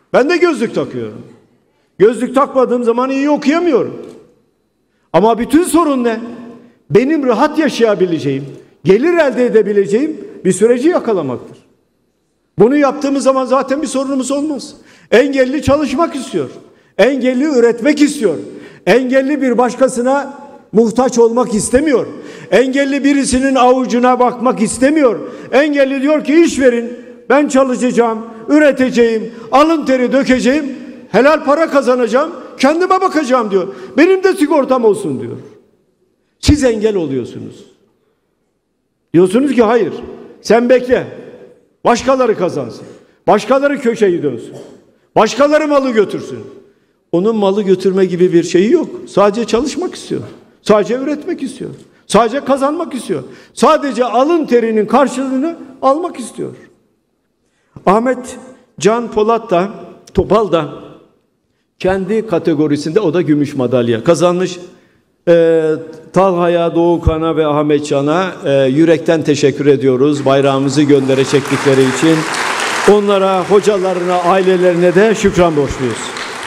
S2: Gözlük takmadığım zaman iyi okuyamıyorum. Ama bütün sorun ne? Benim rahat yaşayabileceğim, gelir elde edebileceğim bir süreci yakalamaktır. Bunu yaptığımız zaman zaten bir sorunumuz olmaz. Engelli çalışmak istiyor. Engelli üretmek istiyor. Engelli bir başkasına muhtaç olmak istemiyor. Engelli birisinin avucuna bakmak istemiyor. Engelli diyor ki iş verin, ben çalışacağım, üreteceğim, alın teri dökeceğim, helal para kazanacağım, kendime bakacağım diyor. Benim de sigortam olsun diyor. Siz engel oluyorsunuz. Diyorsunuz ki hayır, sen bekle. Başkaları kazansın. Başkaları köşeyi dönsün. Başkaları malı götürsün. Onun malı götürme gibi bir şeyi yok. Sadece çalışmak istiyor. Sadece üretmek istiyor. Sadece kazanmak istiyor. Sadece alın terinin karşılığını almak istiyor. Ahmet Can Polat da, Topal da kendi kategorisinde o da gümüş madalya kazanmış. Talha'ya, Doğukan'a ve Ahmetcan'a yürekten teşekkür ediyoruz. Bayrağımızı göndere çektikleri için. Onlara, hocalarına, ailelerine de şükran borçluyuz.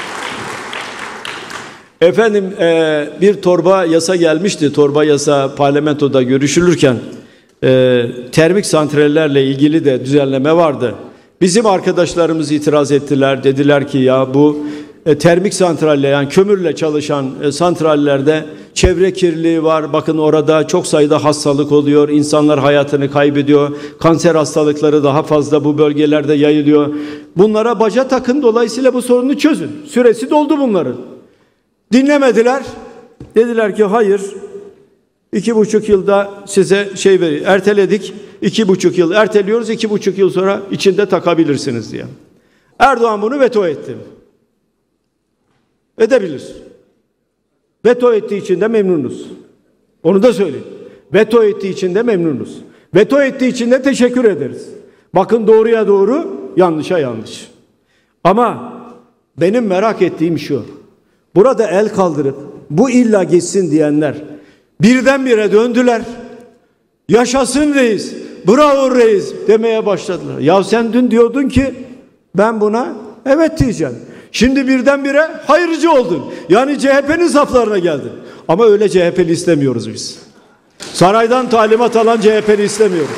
S2: Efendim bir torba yasa gelmişti. Torba yasa parlamentoda görüşülürken termik santrallerle ilgili de düzenleme vardı. Bizim arkadaşlarımız itiraz ettiler. Dediler ki ya bu termik santralle, yani kömürle çalışan santrallerde çevre kirliliği var. Bakın orada çok sayıda hastalık oluyor. İnsanlar hayatını kaybediyor. Kanser hastalıkları daha fazla bu bölgelerde yayılıyor. Bunlara baca takın, dolayısıyla bu sorunu çözün. Süresi doldu bunların. Dinlemediler. Dediler ki hayır, 2,5 yılda size erteledik. 2,5 yıl erteliyoruz. 2,5 yıl sonra içinde takabilirsiniz diye. Erdoğan bunu veto etti. Edebilir. Veto ettiği için de memnunuz. Onu da söyleyeyim. Veto ettiği için de memnunuz. Veto ettiği için de teşekkür ederiz. Bakın, doğruya doğru, yanlışa yanlış. Ama benim merak ettiğim şu. Burada el kaldırıp bu illa geçsin diyenler birdenbire döndüler. Yaşasın reis, bravo reis demeye başladılar. Ya sen dün diyordun ki ben buna evet diyeceğim. Şimdi birdenbire hayırcı oldun. Yani CHP'nin saflarına geldin. Ama öyle CHP'li istemiyoruz biz. Saraydan talimat alan CHP'li istemiyoruz.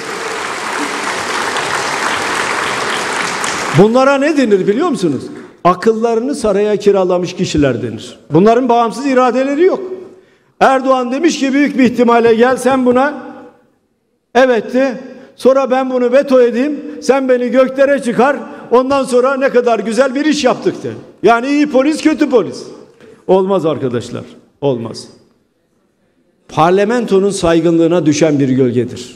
S2: Bunlara ne denir biliyor musunuz? Akıllarını saraya kiralamış kişiler denir. Bunların bağımsız iradeleri yok. Erdoğan demiş ki büyük bir ihtimalle gel sen buna evet de, sonra ben bunu veto edeyim, sen beni göklere çıkar, ondan sonra ne kadar güzel bir iş yaptık de. Yani iyi polis, kötü polis. Olmaz arkadaşlar, olmaz. Parlamentonun saygınlığına düşen bir gölgedir.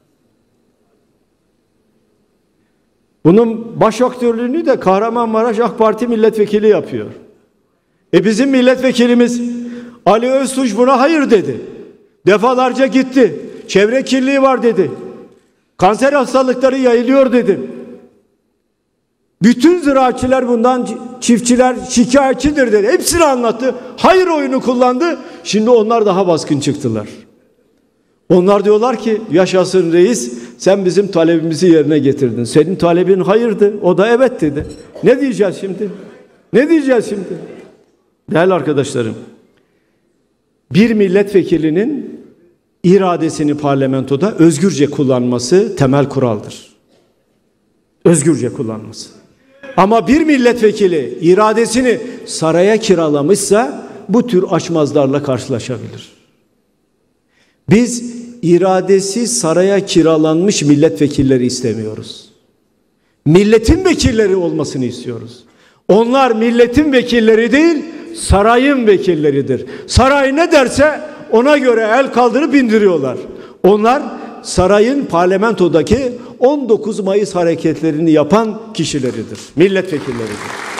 S2: Bunun baş aktörlüğünü de Kahramanmaraş AK Parti milletvekili yapıyor. Bizim milletvekilimiz Ali Öztuğ buna hayır dedi. Defalarca gitti. Çevre kirliliği var dedi. Kanser hastalıkları yayılıyor dedi. Bütün ziraatçılar bundan, çiftçiler şikayetçidir dedi. Hepsini anlattı. Hayır oyunu kullandı. Şimdi onlar daha baskın çıktılar. Onlar diyorlar ki yaşasın reis, sen bizim talebimizi yerine getirdin. Senin talebin hayırdı, o da evet dedi. Ne diyeceğiz şimdi? Ne diyeceğiz şimdi? Değerli arkadaşlarım, bir milletvekilinin iradesini parlamentoda özgürce kullanması temel kuraldır. Özgürce kullanması. Ama bir milletvekili iradesini saraya kiralamışsa bu tür açmazlarla karşılaşabilir. Biz iradesi saraya kiralanmış milletvekilleri istemiyoruz. Milletin vekilleri olmasını istiyoruz. Onlar milletin vekilleri değil, sarayın vekilleridir. Saray ne derse ona göre el kaldırıp indiriyorlar. Onlar sarayın parlamentodaki 19 Mayıs hareketlerini yapan kişileridir. Milletvekilleridir.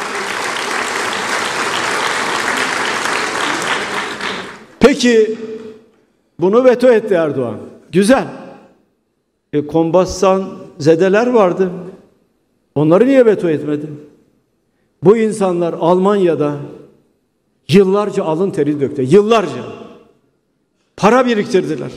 S2: Peki bunu veto etti Erdoğan. Güzel. Kombassan zedeler vardı. Onları niye veto etmedi? Bu insanlar Almanya'da yıllarca alın teri döktü. Yıllarca. Para biriktirdiler.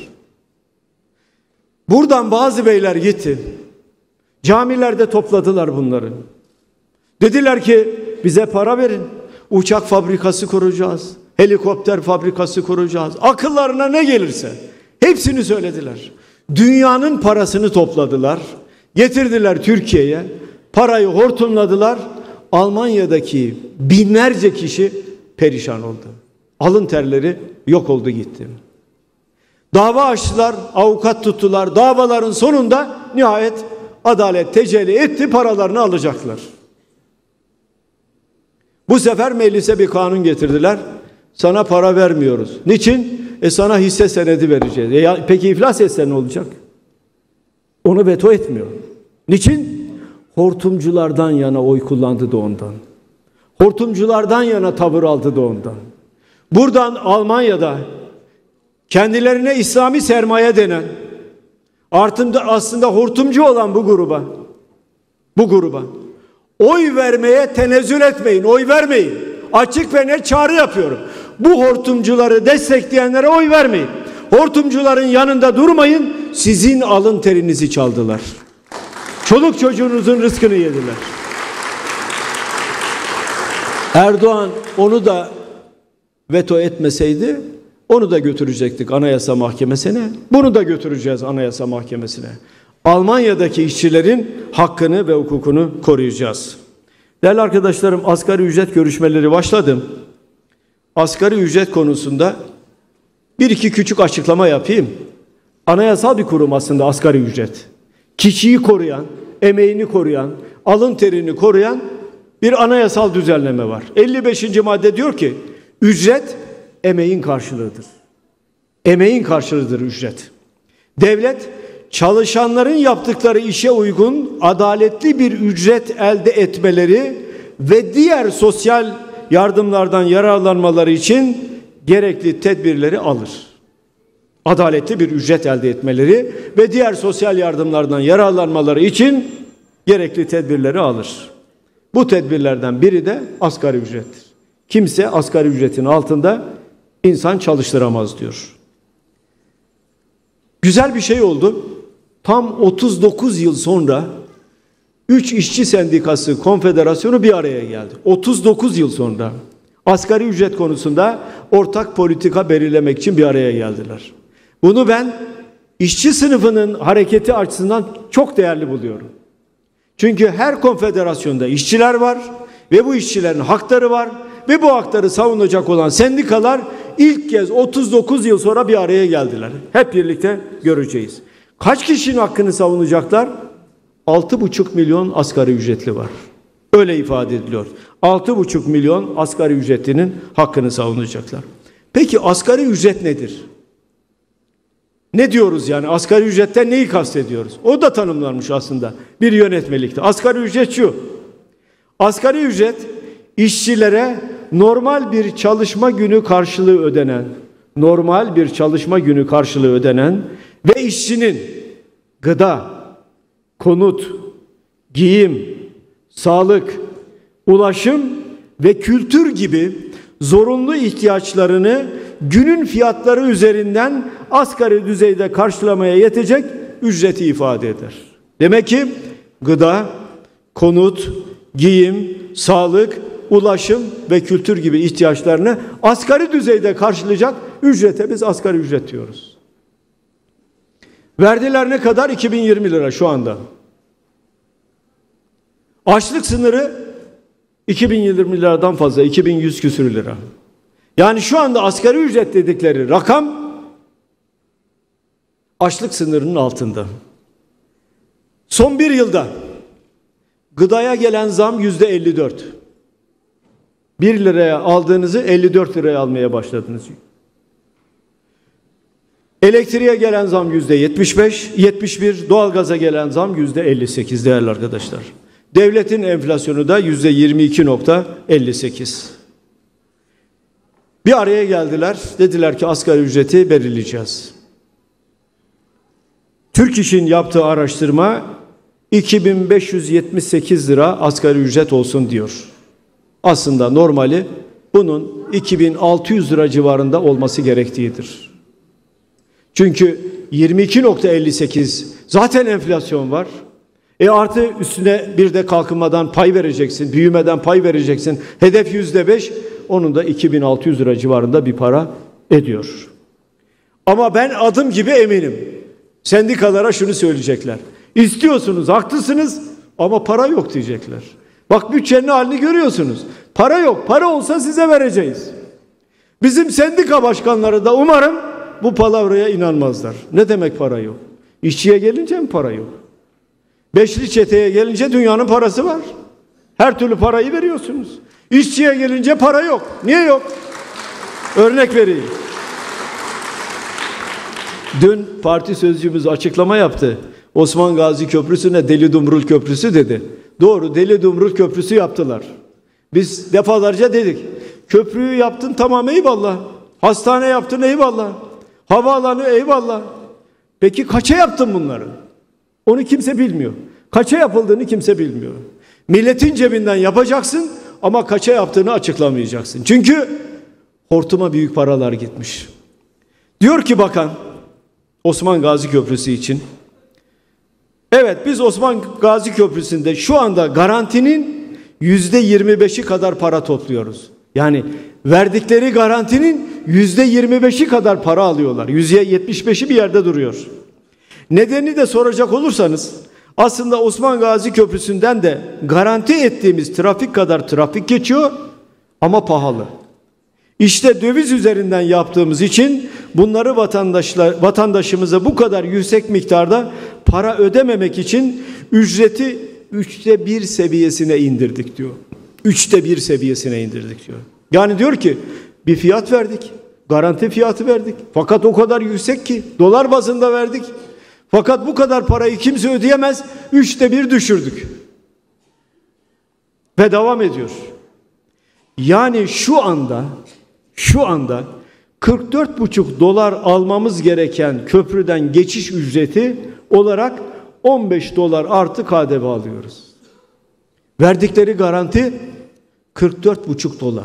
S2: Buradan bazı beyler gitti. Camilerde topladılar bunları. Dediler ki bize para verin. Uçak fabrikası kuracağız. Helikopter fabrikası kuracağız. Akıllarına ne gelirse hepsini söylediler. Dünyanın parasını topladılar. Getirdiler Türkiye'ye. Parayı hortumladılar. Almanya'daki binlerce kişi perişan oldu. Alın terleri yok oldu gitti. Dava açtılar, avukat tuttular. Davaların sonunda nihayet adalet tecelli etti, paralarını alacaklar. Bu sefer meclise bir kanun getirdiler. Sana para vermiyoruz. Niçin? Sana hisse senedi vereceğiz. Peki iflas etse ne olacak? Onu veto etmiyor. Niçin? Hortumculardan yana oy kullandı da ondan. Hortumculardan yana tavır aldı da ondan. Buradan Almanya'da kendilerine İslami sermaye denen, aslında hortumcu olan bu gruba oy vermeye tenezzül etmeyin, oy vermeyin. Açık ve net çağrı yapıyorum. bu hortumcuları destekleyenlere oy vermeyin. Hortumcuların yanında durmayın. Sizin alın terinizi çaldılar. Çoluk çocuğunuzun rızkını yediler. Erdoğan onu da veto etmeseydi onu da götürecektik Anayasa Mahkemesi'ne. Bunu da götüreceğiz Anayasa Mahkemesi'ne. Almanya'daki işçilerin hakkını ve hukukunu koruyacağız. Değerli arkadaşlarım, asgari ücret görüşmeleri başladım. Asgari ücret konusunda bir iki küçük açıklama yapayım. Anayasal bir kurum aslında asgari ücret. Kişiyi koruyan, emeğini koruyan, alın terini koruyan bir anayasal düzenleme var. 55. madde diyor ki, ücret emeğin karşılığıdır. Emeğin karşılığıdır ücret. Devlet, çalışanların yaptıkları işe uygun, adaletli bir ücret elde etmeleri ve diğer sosyal yardımlardan yararlanmaları için gerekli tedbirleri alır. Adaletli bir ücret elde etmeleri ve diğer sosyal yardımlardan yararlanmaları için gerekli tedbirleri alır. Bu tedbirlerden biri de asgari ücrettir. Kimse asgari ücretin altında insan çalıştıramaz diyor. Güzel bir şey oldu. Tam 39 yıl sonra 3 işçi sendikası konfederasyonu bir araya geldi. 39 yıl sonra asgari ücret konusunda ortak politika belirlemek için bir araya geldiler. Bunu ben işçi sınıfının hareketi açısından çok değerli buluyorum. Çünkü her konfederasyonda işçiler var ve bu işçilerin hakları var ve bu hakları savunacak olan sendikalar ilk kez 39 yıl sonra bir araya geldiler. Hep birlikte göreceğiz. Kaç kişinin hakkını savunacaklar? 6,5 milyon asgari ücretli var. Öyle ifade ediliyor. 6,5 milyon asgari ücretlinin hakkını savunacaklar. Peki asgari ücret nedir? Ne diyoruz yani? Asgari ücretten neyi kastediyoruz? O da tanımlanmış aslında bir yönetmelikte. Asgari ücret şu. Asgari ücret işçilere normal bir çalışma günü karşılığı ödenen ve işçinin gıda, konut, giyim, sağlık, ulaşım ve kültür gibi zorunlu ihtiyaçlarını günün fiyatları üzerinden asgari düzeyde karşılamaya yetecek ücreti ifade eder. Demek ki gıda, konut, giyim, sağlık, ulaşım ve kültür gibi ihtiyaçlarını asgari düzeyde karşılayacak ücrete biz asgari ücret diyoruz. Verdiler ne kadar? 2020 lira şu anda. Açlık sınırı 2020 liradan fazla, 2100 küsür lira. Yani şu anda asgari ücret dedikleri rakam açlık sınırının altında. Son bir yılda gıdaya gelen zam %54. 1 liraya aldığınızı 54 liraya almaya başladınız. Elektriğe gelen zam %71, doğalgaza gelen zam %58 değerli arkadaşlar. Devletin enflasyonu da %22.58. Bir araya geldiler, dediler ki asgari ücreti belirleyeceğiz. Türk İş'in yaptığı araştırma 2578 lira asgari ücret olsun diyor. Aslında normali bunun 2600 lira civarında olması gerektiğidir. Çünkü 22.58 zaten enflasyon var. Artı üstüne bir de kalkınmadan pay vereceksin, büyümeden pay vereceksin. Hedef %5, onun da 2600 lira civarında bir para ediyor. Ama ben adım gibi eminim. Sendikalara şunu söyleyecekler. İstiyorsunuz, haklısınız ama para yok diyecekler. Bak bütçenin halini görüyorsunuz. Para yok. Para olsa size vereceğiz. Bizim sendika başkanları da umarım bu palavraya inanmazlar. Ne demek para yok? İşçiye gelince mi para yok? Beşli çeteye gelince dünyanın parası var. Her türlü parayı veriyorsunuz. İşçiye gelince para yok. Niye yok? Örnek vereyim. Dün parti sözcümüz açıklama yaptı. Osman Gazi Köprüsü'ne Deli Dumrul Köprüsü dedi. Doğru, Deli Dumrul Köprüsü yaptılar. Biz defalarca dedik. Köprüyü yaptın tamam eyvallah. Hastane yaptın eyvallah. Havaalanı eyvallah. Peki kaça yaptın bunları? Onu kimse bilmiyor. Kaça yapıldığını kimse bilmiyor. Milletin cebinden yapacaksın ama kaça yaptığını açıklamayacaksın. Çünkü hortuma büyük paralar gitmiş. Diyor ki bakan Osman Gazi Köprüsü için, evet biz Osman Gazi Köprüsü'nde şu anda garantinin %25'i kadar para topluyoruz. Yani verdikleri garantinin %25'i kadar para alıyorlar. %75'i bir yerde duruyor. Nedeni de soracak olursanız aslında Osman Gazi Köprüsü'nden de garanti ettiğimiz trafik kadar trafik geçiyor ama pahalı. İşte döviz üzerinden yaptığımız için bunları vatandaşımıza bu kadar yüksek miktarda para ödememek için ücreti 1/3 seviyesine indirdik diyor. 1/3 seviyesine indirdik diyor. Yani diyor ki bir fiyat verdik, garanti fiyatı verdik. Fakat o kadar yüksek ki dolar bazında verdik. Fakat bu kadar parayı kimse ödeyemez, 1/3 düşürdük. Ve devam ediyor. Yani şu anda 44,5 dolar almamız gereken köprüden geçiş ücreti olarak 15 dolar artı KDV alıyoruz. Verdikleri garanti 44,5 dolar.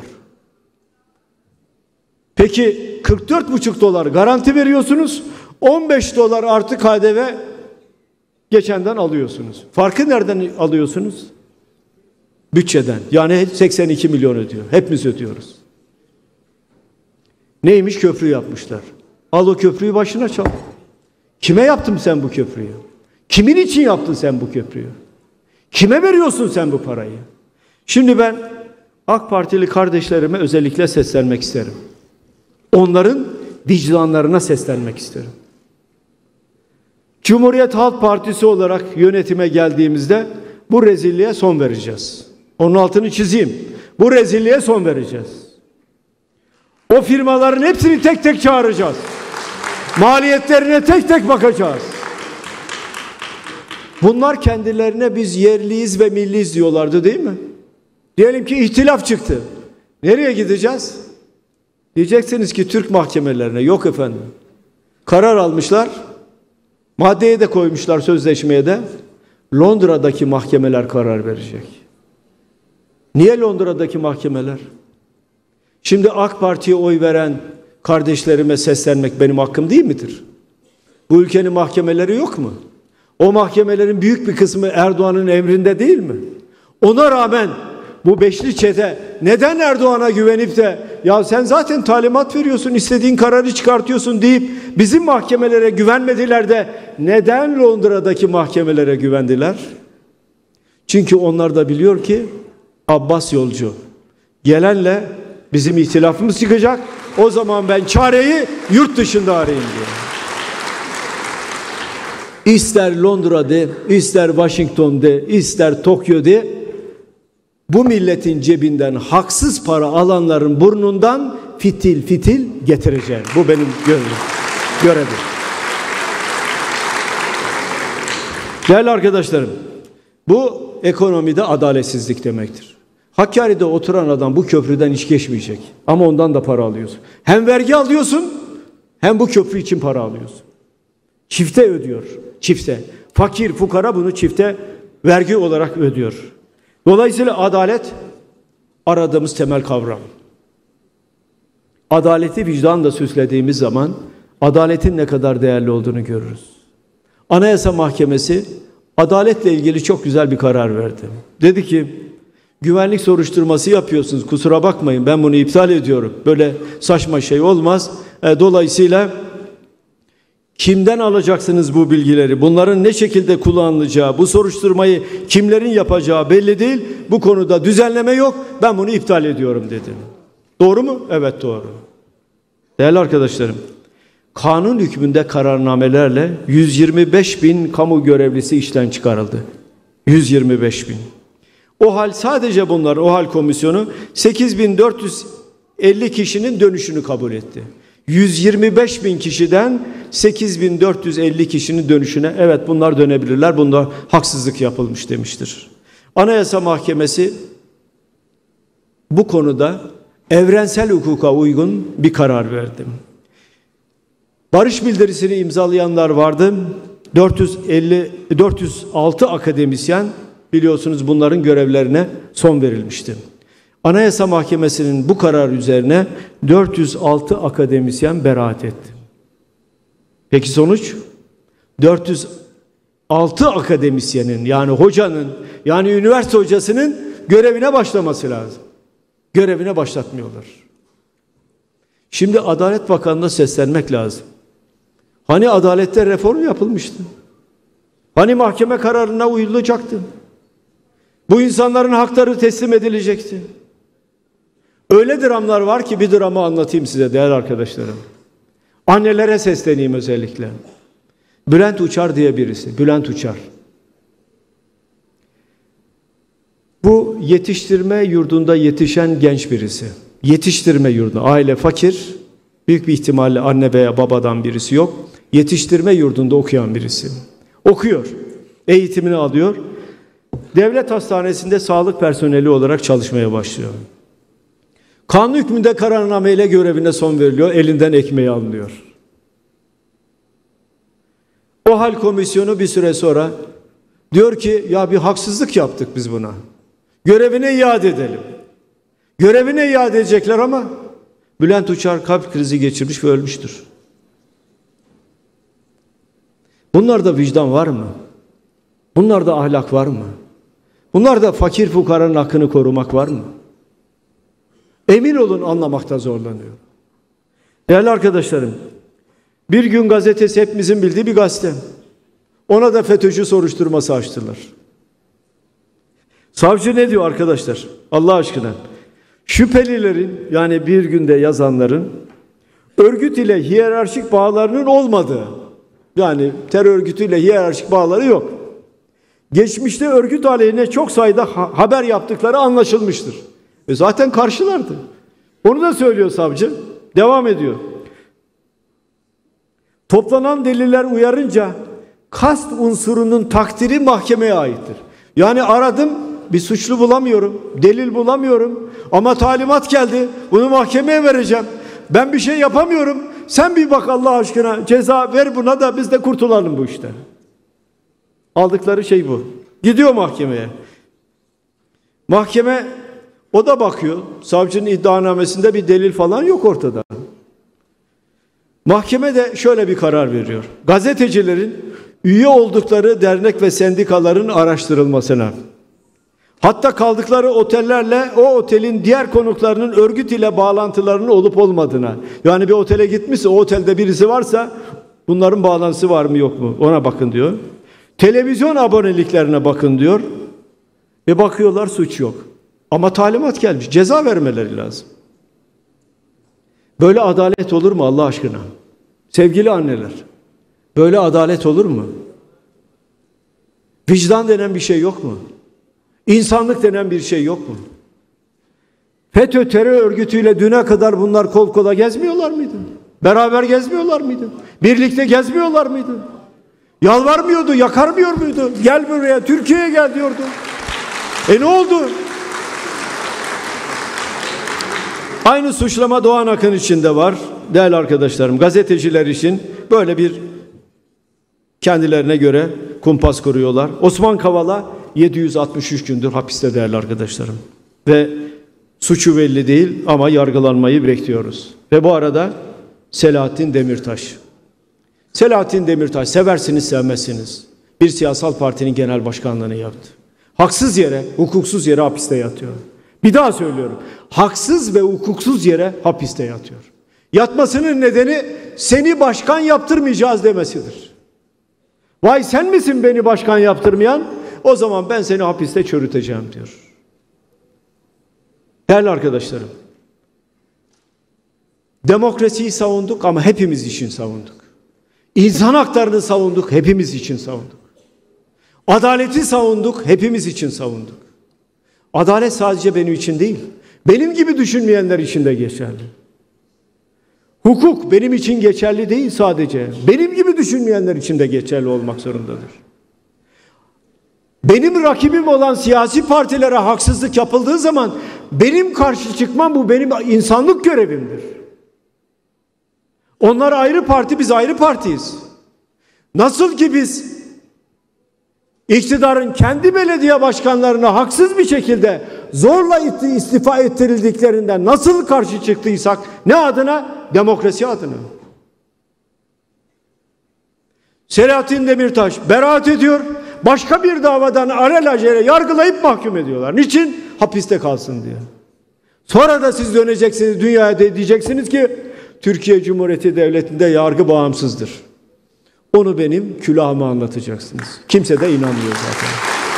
S2: Peki 44,5 dolar garanti veriyorsunuz, 15 dolar artı KDV geçenden alıyorsunuz. Farkı nereden alıyorsunuz? Bütçeden. Yani 82 milyon ödüyor. Hepimiz ödüyoruz. Neymiş? Köprü yapmışlar. Al o köprüyü başına çal. Kime yaptın sen bu köprüyü? Kimin için yaptın sen bu köprüyü? Kime veriyorsun sen bu parayı? Şimdi ben AK Partili kardeşlerime özellikle seslenmek isterim. Onların vicdanlarına seslenmek isterim. Cumhuriyet Halk Partisi olarak yönetime geldiğimizde bu rezilliğe son vereceğiz. Onun altını çizeyim. Bu rezilliğe son vereceğiz. O firmaların hepsini tek tek çağıracağız. Maliyetlerine tek tek bakacağız. Bunlar kendilerine biz yerliyiz ve milliyiz diyorlardı değil mi? Diyelim ki ihtilaf çıktı. Nereye gideceğiz? Diyeceksiniz ki Türk mahkemelerine. Yok efendim. Karar almışlar. Maddeye de koymuşlar, sözleşmeye de. Londra'daki mahkemeler karar verecek. Niye Londra'daki mahkemeler? Şimdi AK Parti'ye oy veren kardeşlerime seslenmek benim hakkım değil midir? Bu ülkenin mahkemeleri yok mu? O mahkemelerin büyük bir kısmı Erdoğan'ın emrinde değil mi? Ona rağmen bu beşli çete neden Erdoğan'a güvenip de ya sen zaten talimat veriyorsun, istediğin kararı çıkartıyorsun deyip bizim mahkemelere güvenmediler de neden Londra'daki mahkemelere güvendiler? Çünkü onlar da biliyor ki Abbas yolcu. Gelenle bizim ihtilafımız çıkacak. O zaman ben çareyi yurt dışında arayayım diyor. İster Londra'da, ister Washington'da, ister Tokyo'da bu milletin cebinden haksız para alanların burnundan fitil fitil getireceğim. Bu benim görevim. Değerli arkadaşlarım, bu ekonomide adaletsizlik demektir. Hakkari'de oturan adam bu köprüden hiç geçmeyecek. Ama ondan da para alıyorsun. Hem vergi alıyorsun, hem bu köprü için para alıyorsun. Çifte ödüyor. Çifte. Fakir, fukara bunu çifte vergi olarak ödüyor. Dolayısıyla adalet aradığımız temel kavram. Adaleti vicdanla süslediğimiz zaman adaletin ne kadar değerli olduğunu görürüz. Anayasa Mahkemesi adaletle ilgili çok güzel bir karar verdi. Dedi ki güvenlik soruşturması yapıyorsunuz, kusura bakmayın, ben bunu iptal ediyorum. Böyle saçma şey olmaz. Dolayısıyla kimden alacaksınız bu bilgileri? Bunların ne şekilde kullanılacağı, bu soruşturmayı kimlerin yapacağı belli değil. Bu konuda düzenleme yok. Ben bunu iptal ediyorum dedi. Doğru mu? Evet doğru. Değerli arkadaşlarım, kanun hükmünde kararnamelerle 125.000 kamu görevlisi işten çıkarıldı. 125.000. OHAL sadece bunlar, OHAL komisyonu 8.450 kişinin dönüşünü kabul etti. 125.000 kişiden 8.450 kişinin dönüşüne evet bunlar dönebilirler, bunda haksızlık yapılmış demiştir. Anayasa Mahkemesi bu konuda evrensel hukuka uygun bir karar verdi. Barış bildirisini imzalayanlar vardı. 406 akademisyen biliyorsunuz bunların görevlerine son verilmişti. Anayasa Mahkemesi'nin bu karar üzerine 406 akademisyen beraat etti. Peki sonuç? 406 akademisyenin, yani hocanın, yani üniversite hocasının görevine başlaması lazım. Görevine başlatmıyorlar. Şimdi Adalet Bakanı'na seslenmek lazım. Hani adalette reform yapılmıştı? Hani mahkeme kararına uyulacaktı? Bu insanların hakları teslim edilecekti. Öyle dramlar var ki bir dramı anlatayım size değerli arkadaşlarım. Annelere sesleneyim özellikle. Bülent Uçar diye birisi. Bülent Uçar. Bu yetiştirme yurdunda yetişen genç birisi. Yetiştirme yurdunda. Aile fakir. Büyük bir ihtimalle anne veya babadan birisi yok. Yetiştirme yurdunda okuyan birisi. Okuyor. Eğitimini alıyor. Devlet hastanesinde sağlık personeli olarak çalışmaya başlıyor. Kanun hükmünde kararnameyle görevine son veriliyor. Elinden ekmeği alınıyor. O hal komisyonu bir süre sonra diyor ki ya bir haksızlık yaptık biz buna. Görevine iade edelim. Görevine iade edecekler ama Bülent Uçar kalp krizi geçirmiş ve ölmüştür. Bunlarda vicdan var mı? Bunlarda ahlak var mı? Bunlarda fakir fukaranın hakkını korumak var mı? Emin olun anlamakta zorlanıyor. Değerli arkadaşlarım, bir gün gazetesi hepimizin bildiği bir gazete. Ona da FETÖ'cü soruşturması açtılar. Savcı ne diyor arkadaşlar? Allah aşkına. Şüphelilerin, yani bir günde yazanların örgüt ile hiyerarşik bağlarının olmadığı, yani terör örgütüyle hiyerarşik bağları yok. Geçmişte örgüt aleyhine çok sayıda haber yaptıkları anlaşılmıştır. Zaten karşılardı. Onu da söylüyor savcı. Devam ediyor. Toplanan deliller uyarınca kast unsurunun takdiri mahkemeye aittir. Yani aradım, bir suçlu bulamıyorum, delil bulamıyorum ama talimat geldi, bunu mahkemeye vereceğim. Ben bir şey yapamıyorum. Sen bir bak Allah aşkına, ceza ver buna da biz de kurtulalım bu işten. Aldıkları şey bu. Gidiyor mahkemeye. Mahkeme o da bakıyor. Savcının iddianamesinde bir delil falan yok ortada. Mahkeme de şöyle bir karar veriyor. Gazetecilerin üye oldukları dernek ve sendikaların araştırılmasına, hatta kaldıkları otellerle o otelin diğer konuklarının örgüt ile bağlantılarının olup olmadığına, yani bir otele gitmişse o otelde birisi varsa bunların bağlantısı var mı yok mu ona bakın diyor. Televizyon aboneliklerine bakın diyor. Ve bakıyorlar suç yok. Ama talimat gelmiş. Ceza vermeleri lazım. Böyle adalet olur mu Allah aşkına? Sevgili anneler, böyle adalet olur mu? Vicdan denen bir şey yok mu? İnsanlık denen bir şey yok mu? FETÖ terör örgütüyle düne kadar bunlar kol kola gezmiyorlar mıydı? Beraber gezmiyorlar mıydı? Birlikte gezmiyorlar mıydı? Yalvarmıyordu, yakarmıyor muydu? Gel buraya, Türkiye'ye gel diyordu. Ne oldu? Aynı suçlama Doğan Akın için de var. Değerli arkadaşlarım, gazeteciler için böyle bir kendilerine göre kumpas kuruyorlar. Osman Kavala 763 gündür hapiste değerli arkadaşlarım. Ve suçu belli değil ama yargılanmayı bekliyoruz. Ve bu arada Selahattin Demirtaş. Selahattin Demirtaş, seversiniz sevmezsiniz, bir siyasal partinin genel başkanlığını yaptı. Haksız yere, hukuksuz yere hapiste yatıyor. Bir daha söylüyorum. Haksız ve hukuksuz yere hapiste yatıyor. Yatmasının nedeni seni başkan yaptırmayacağız demesidir. Vay sen misin beni başkan yaptırmayan? O zaman ben seni hapiste çürüteceğim diyor. Değerli arkadaşlarım, demokrasiyi savunduk ama hepimiz için savunduk. İnsan haklarını savunduk, hepimiz için savunduk. Adaleti savunduk, hepimiz için savunduk. Adalet sadece benim için değil, benim gibi düşünmeyenler için de geçerli. Hukuk benim için geçerli değil sadece, benim gibi düşünmeyenler için de geçerli olmak zorundadır. Benim rakibim olan siyasi partilere haksızlık yapıldığı zaman benim karşı çıkmam, bu benim insanlık görevimdir. Onlar ayrı parti, biz ayrı partiyiz. Nasıl ki biz iktidarın kendi belediye başkanlarına haksız bir şekilde zorla istifa ettirildiklerinden nasıl karşı çıktıysak, ne adına? Demokrasi adına. Selahattin Demirtaş beraat ediyor. Başka bir davadan alelacele yargılayıp mahkum ediyorlar. Niçin? Hapiste kalsın diye. Sonra da siz döneceksiniz dünyaya, diyeceksiniz ki Türkiye Cumhuriyeti Devleti'nde yargı bağımsızdır. Onu benim külahıma anlatacaksınız. Kimse de inanmıyor zaten.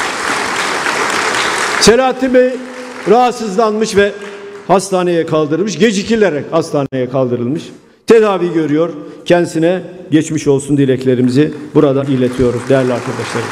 S2: Selahattin Bey rahatsızlanmış ve hastaneye kaldırılmış. Gecikilerek hastaneye kaldırılmış. Tedavi görüyor. Kendisine geçmiş olsun dileklerimizi burada iletiyoruz değerli arkadaşlarım.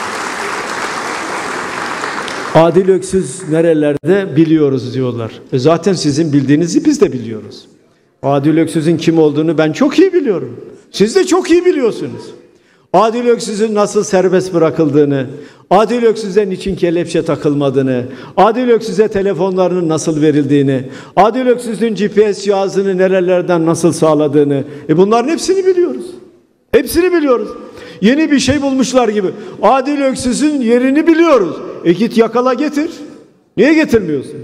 S2: Adil Öksüz nerelerde biliyoruz diyorlar. Zaten sizin bildiğinizi biz de biliyoruz. Adil Öksüz'ün kim olduğunu ben çok iyi biliyorum. Siz de çok iyi biliyorsunuz. Adil Öksüz'ün nasıl serbest bırakıldığını, Adil Öksüz'e niçin kelepçe takılmadığını, Adil Öksüz'e telefonlarının nasıl verildiğini, Adil Öksüz'ün GPS cihazını nerelerden nasıl sağladığını, bunların hepsini biliyoruz. Hepsini biliyoruz. Yeni bir şey bulmuşlar gibi. Adil Öksüz'ün yerini biliyoruz. Git yakala getir. Niye getirmiyorsun?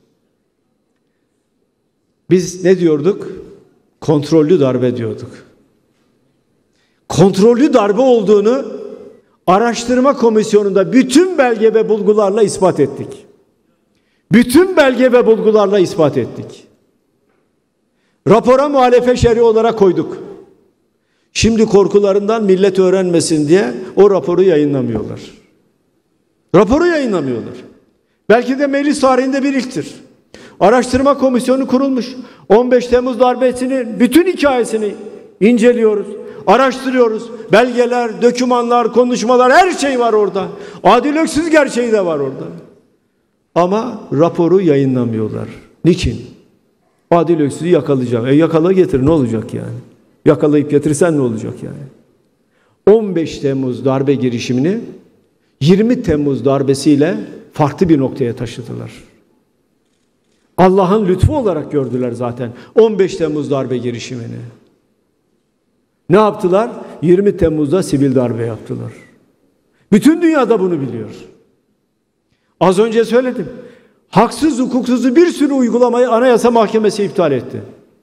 S2: Biz ne diyorduk? Kontrollü darbe diyorduk. Kontrollü darbe olduğunu araştırma komisyonunda bütün belge ve bulgularla ispat ettik. Bütün belge ve bulgularla ispat ettik. Rapora muhalefet şerhi olarak koyduk. Şimdi korkularından millet öğrenmesin diye o raporu yayınlamıyorlar. Raporu yayınlamıyorlar. Belki de meclis tarihinde bir ilktir. Araştırma komisyonu kurulmuş. 15 Temmuz darbesinin bütün hikayesini inceliyoruz. Araştırıyoruz. Belgeler, dokümanlar, konuşmalar, her şey var orada. Adil Öksüz gerçeği de var orada. Ama raporu yayınlamıyorlar. Niçin? Adil Öksüz'ü yakalayacak. Yakala getir, ne olacak yani? Yakalayıp getirsen ne olacak yani? 15 Temmuz darbe girişimini 20 Temmuz darbesiyle farklı bir noktaya taşıdılar. Allah'ın lütfu olarak gördüler zaten 15 Temmuz darbe girişimini. Ne yaptılar? 20 Temmuz'da sivil darbe yaptılar. Bütün dünyada bunu biliyor. Az önce söyledim. Haksız, hukuksuzu bir sürü uygulamayı Anayasa Mahkemesi iptal etti.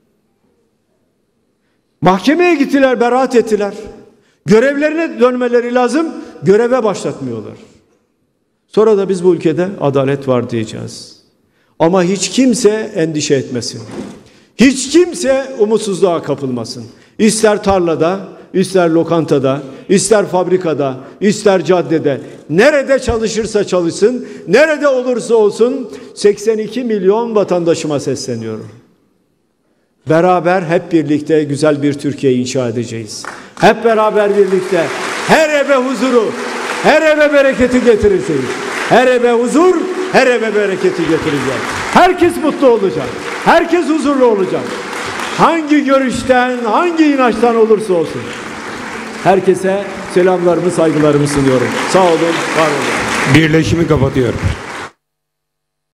S2: Mahkemeye gittiler, beraat ettiler. Görevlerine dönmeleri lazım, göreve başlatmıyorlar. Sonra da biz bu ülkede adalet var diyeceğiz. Ama hiç kimse endişe etmesin. Hiç kimse umutsuzluğa kapılmasın. İster tarlada, ister lokantada, ister fabrikada, ister caddede, nerede çalışırsa çalışsın, nerede olursa olsun 82 milyon vatandaşıma sesleniyorum. Beraber hep birlikte güzel bir Türkiye inşa edeceğiz. Hep beraber birlikte her eve huzuru, her eve bereketi getireceğiz. Her eve huzur, her eve bereketi getireceğiz. Herkes mutlu olacak. Herkes huzurlu olacak. Hangi görüşten, hangi inançtan olursa olsun. Herkese selamlarımı, saygılarımı sunuyorum. Sağ olun, var olun.
S1: Birleşimi kapatıyorum.